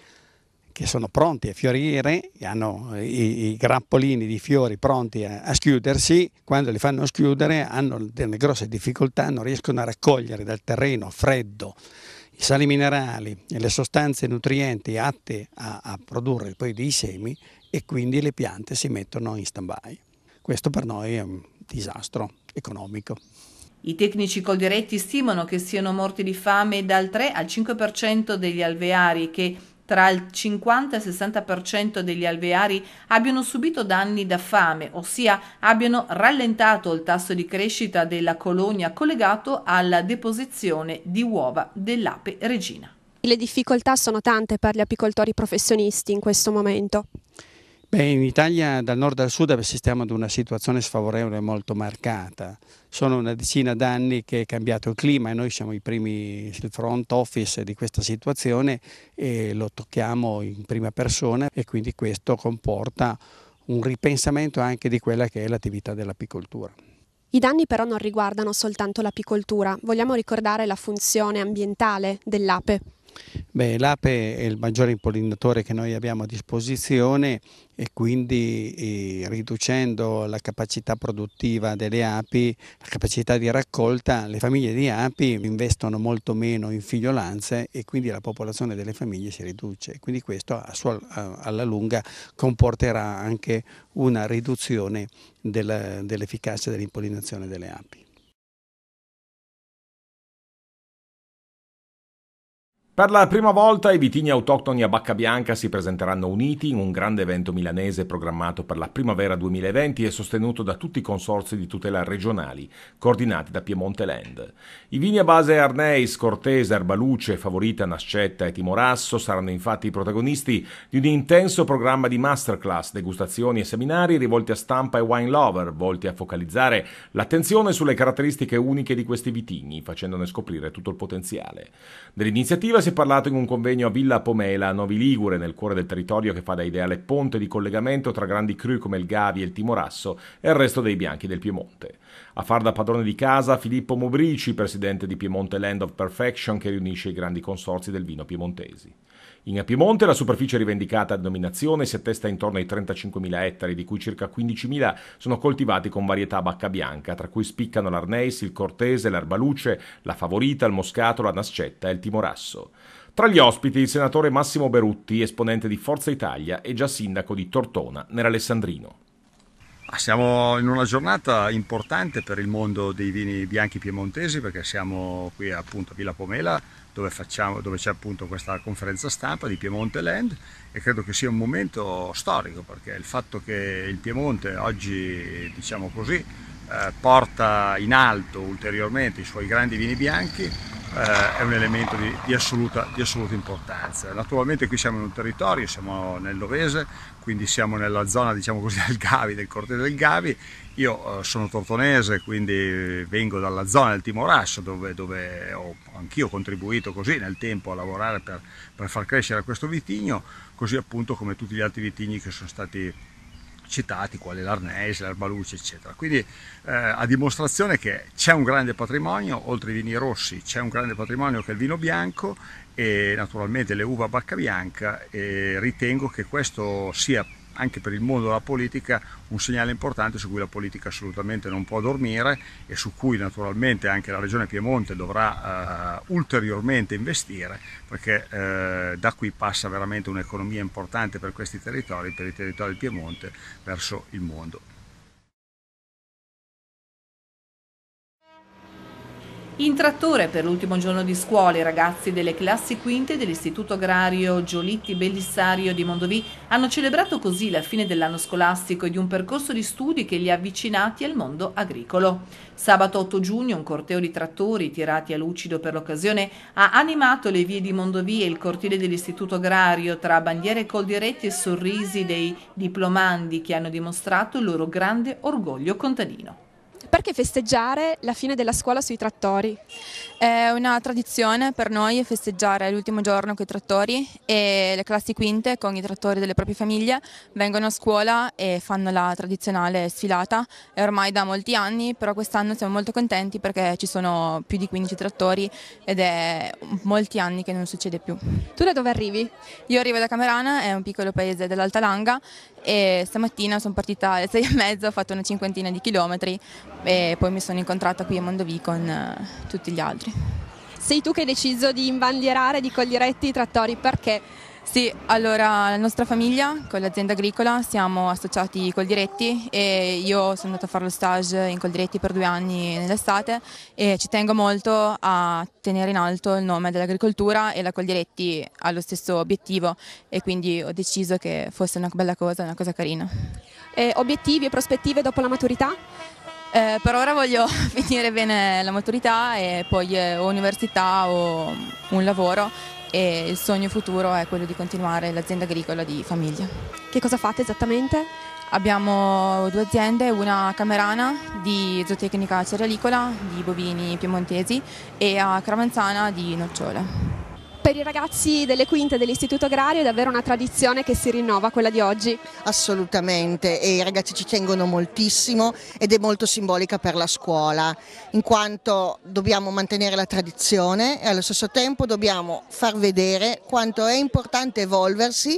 che sono pronti a fiorire, hanno i, i grappolini di fiori pronti a, a schiudersi, quando li fanno schiudere hanno delle grosse difficoltà, non riescono a raccogliere dal terreno freddo i sali minerali e le sostanze nutrienti atte a, a produrre poi dei semi e quindi le piante si mettono in stand-by. Questo per noi è un disastro economico. I tecnici Coldiretti stimano che siano morti di fame dal tre al cinque per cento degli alveari, che tra il cinquanta e il sessanta per cento degli alveari abbiano subito danni da fame, ossia abbiano rallentato il tasso di crescita della colonia collegato alla deposizione di uova dell'ape regina. Le difficoltà sono tante per gli apicoltori professionisti in questo momento. Beh, in Italia dal nord al sud assistiamo ad una situazione sfavorevole molto marcata. Sono una decina d'anni che è cambiato il clima e noi siamo i primi, il front office di questa situazione e lo tocchiamo in prima persona e quindi questo comporta un ripensamento anche di quella che è l'attività dell'apicoltura. I danni però non riguardano soltanto l'apicoltura, vogliamo ricordare la funzione ambientale dell'ape. Beh, l'ape è il maggiore impollinatore che noi abbiamo a disposizione e quindi eh, riducendo la capacità produttiva delle api, la capacità di raccolta, le famiglie di api investono molto meno in figliolanze e quindi la popolazione delle famiglie si riduce. Quindi questo a sua, a, alla lunga comporterà anche una riduzione del, dell'efficacia dell'impollinazione delle api. Per la prima volta i vitigni autoctoni a Bacca Bianca si presenteranno uniti in un grande evento milanese programmato per la primavera duemilaventi e sostenuto da tutti i consorzi di tutela regionali, coordinati da Piemonte Land. I vini a base Arneis, Cortese, Erbaluce, Favorita, Nascetta e Timorasso saranno infatti i protagonisti di un intenso programma di masterclass, degustazioni e seminari rivolti a stampa e wine lover, volti a focalizzare l'attenzione sulle caratteristiche uniche di questi vitigni, facendone scoprire tutto il potenziale. Dell'iniziativa si è parlato in un convegno a Villa Pomela, a Novi Ligure, nel cuore del territorio che fa da ideale ponte di collegamento tra grandi cru come il Gavi e il Timorasso e il resto dei bianchi del Piemonte. A far da padrone di casa Filippo Mobrici, presidente di Piemonte Land of Perfection, che riunisce i grandi consorzi del vino piemontesi. In Piemonte la superficie rivendicata a denominazione si attesta intorno ai trentacinquemila ettari, di cui circa quindicimila sono coltivati con varietà Bacca Bianca, tra cui spiccano l'Arneis, il Cortese, l'Erbaluce, la Favorita, il Moscato, la Nascetta e il Timorasso. Tra gli ospiti il senatore Massimo Berutti, esponente di Forza Italia e già sindaco di Tortona, nell'Alessandrino. Siamo in una giornata importante per il mondo dei vini bianchi piemontesi, perché siamo qui appunto a Villa Pomela, dove, facciamo, dove c'è appunto questa conferenza stampa di Piemonte Land, e credo che sia un momento storico, perché il fatto che il Piemonte oggi, diciamo così, eh, porta in alto ulteriormente i suoi grandi vini bianchi eh, è un elemento di, di, assoluta, di assoluta importanza. Naturalmente qui siamo in un territorio, siamo nel Novese, quindi siamo nella zona, diciamo così, del Gavi, del Cortese del Gavi. Io eh, sono tortonese, quindi vengo dalla zona del Timorasso, dove, dove ho anch'io contribuito così nel tempo a lavorare per, per far crescere questo vitigno, così appunto come tutti gli altri vitigni che sono stati citati, quali l'Arneis, l'Erbaluce, eccetera. Quindi eh, a dimostrazione che c'è un grande patrimonio, oltre ai vini rossi c'è un grande patrimonio che è il vino bianco e naturalmente le uva Bacca Bianca, e ritengo che questo sia anche per il mondo della politica un segnale importante su cui la politica assolutamente non può dormire e su cui naturalmente anche la Regione Piemonte dovrà uh, ulteriormente investire, perché uh, da qui passa veramente un'economia importante per questi territori, per i territori del Piemonte, verso il mondo. In trattore per l'ultimo giorno di scuola i ragazzi delle classi quinte dell'Istituto Agrario Giolitti Bellissario di Mondovì hanno celebrato così la fine dell'anno scolastico e di un percorso di studi che li ha avvicinati al mondo agricolo. Sabato otto giugno un corteo di trattori tirati a lucido per l'occasione ha animato le vie di Mondovì e il cortile dell'Istituto Agrario tra bandiere coldiretti e sorrisi dei diplomandi che hanno dimostrato il loro grande orgoglio contadino. Perché festeggiare la fine della scuola sui trattori? È una tradizione per noi festeggiare l'ultimo giorno con i trattori e le classi quinte con i trattori delle proprie famiglie vengono a scuola e fanno la tradizionale sfilata. È ormai da molti anni, però quest'anno siamo molto contenti perché ci sono più di quindici trattori ed è molti anni che non succede più. Tu da dove arrivi? Io arrivo da Camerana, è un piccolo paese dell'Alta Langa e stamattina sono partita alle sei e mezza, ho fatto una cinquantina di chilometri e poi mi sono incontrata qui a Mondovì con uh, tutti gli altri. Sei tu che hai deciso di imbandierare di Coldiretti i trattori, perché? Sì, allora la nostra famiglia con l'azienda agricola siamo associati Coldiretti e io sono andata a fare lo stage in Coldiretti per due anni nell'estate e ci tengo molto a tenere in alto il nome dell'agricoltura e la Coldiretti ha lo stesso obiettivo e quindi ho deciso che fosse una bella cosa, una cosa carina. E obiettivi e prospettive dopo la maturità? Eh, per ora voglio finire bene la maturità e poi eh, o università o un lavoro e il sogno futuro è quello di continuare l'azienda agricola di famiglia. Che cosa fate esattamente? Abbiamo due aziende, una a Camerana di zootecnica cerealicola di bovini piemontesi e a Cravanzana di nocciole. Per i ragazzi delle quinte dell'Istituto Agrario è davvero una tradizione che si rinnova, quella di oggi? Assolutamente, e i ragazzi ci tengono moltissimo ed è molto simbolica per la scuola, in quanto dobbiamo mantenere la tradizione e allo stesso tempo dobbiamo far vedere quanto è importante evolversi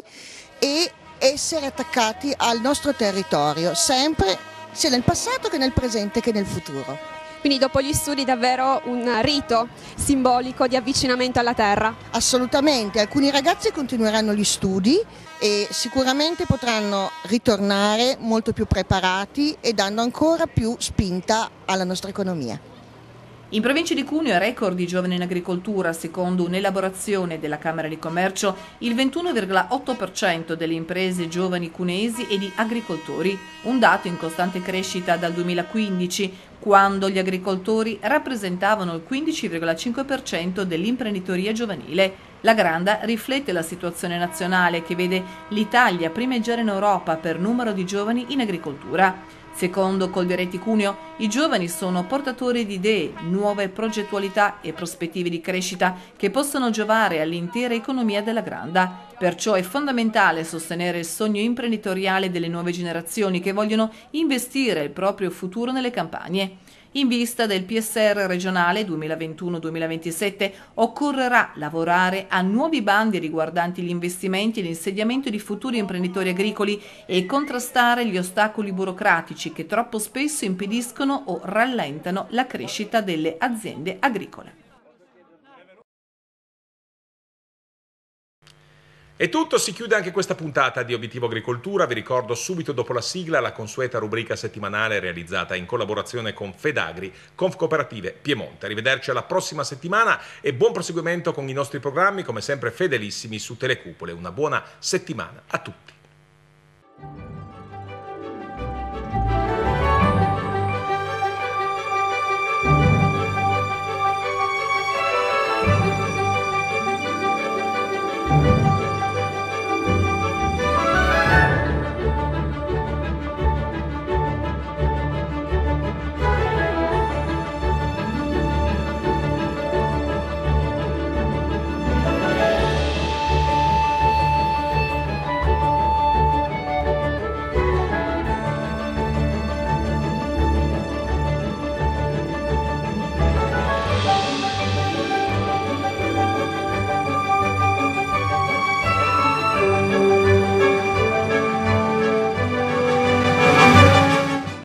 e essere attaccati al nostro territorio, sempre sia nel passato che nel presente che nel futuro. Quindi dopo gli studi davvero un rito simbolico di avvicinamento alla terra? Assolutamente, alcuni ragazzi continueranno gli studi e sicuramente potranno ritornare molto più preparati e dando ancora più spinta alla nostra economia. In provincia di Cuneo è record di giovani in agricoltura, secondo un'elaborazione della Camera di Commercio, il ventuno virgola otto per cento delle imprese giovani cuneesi e di agricoltori, un dato in costante crescita dal duemilaquindici, quando gli agricoltori rappresentavano il quindici virgola cinque per cento dell'imprenditoria giovanile. La granda riflette la situazione nazionale che vede l'Italia primeggiare in Europa per numero di giovani in agricoltura. Secondo Coldiretti Cuneo, i giovani sono portatori di idee, nuove progettualità e prospettive di crescita che possono giovare all'intera economia della granda. Perciò è fondamentale sostenere il sogno imprenditoriale delle nuove generazioni che vogliono investire il proprio futuro nelle campagne. In vista del P S R regionale duemilaventuno duemilaventisette occorrerà lavorare a nuovi bandi riguardanti gli investimenti e l'insediamento di futuri imprenditori agricoli e contrastare gli ostacoli burocratici che troppo spesso impediscono o rallentano la crescita delle aziende agricole. E tutto, si chiude anche questa puntata di Obiettivo Agricoltura. Vi ricordo subito dopo la sigla la consueta rubrica settimanale realizzata in collaborazione con Fedagri, Confcooperative Piemonte. Arrivederci alla prossima settimana e buon proseguimento con i nostri programmi, come sempre fedelissimi su Telecupole. Una buona settimana a tutti.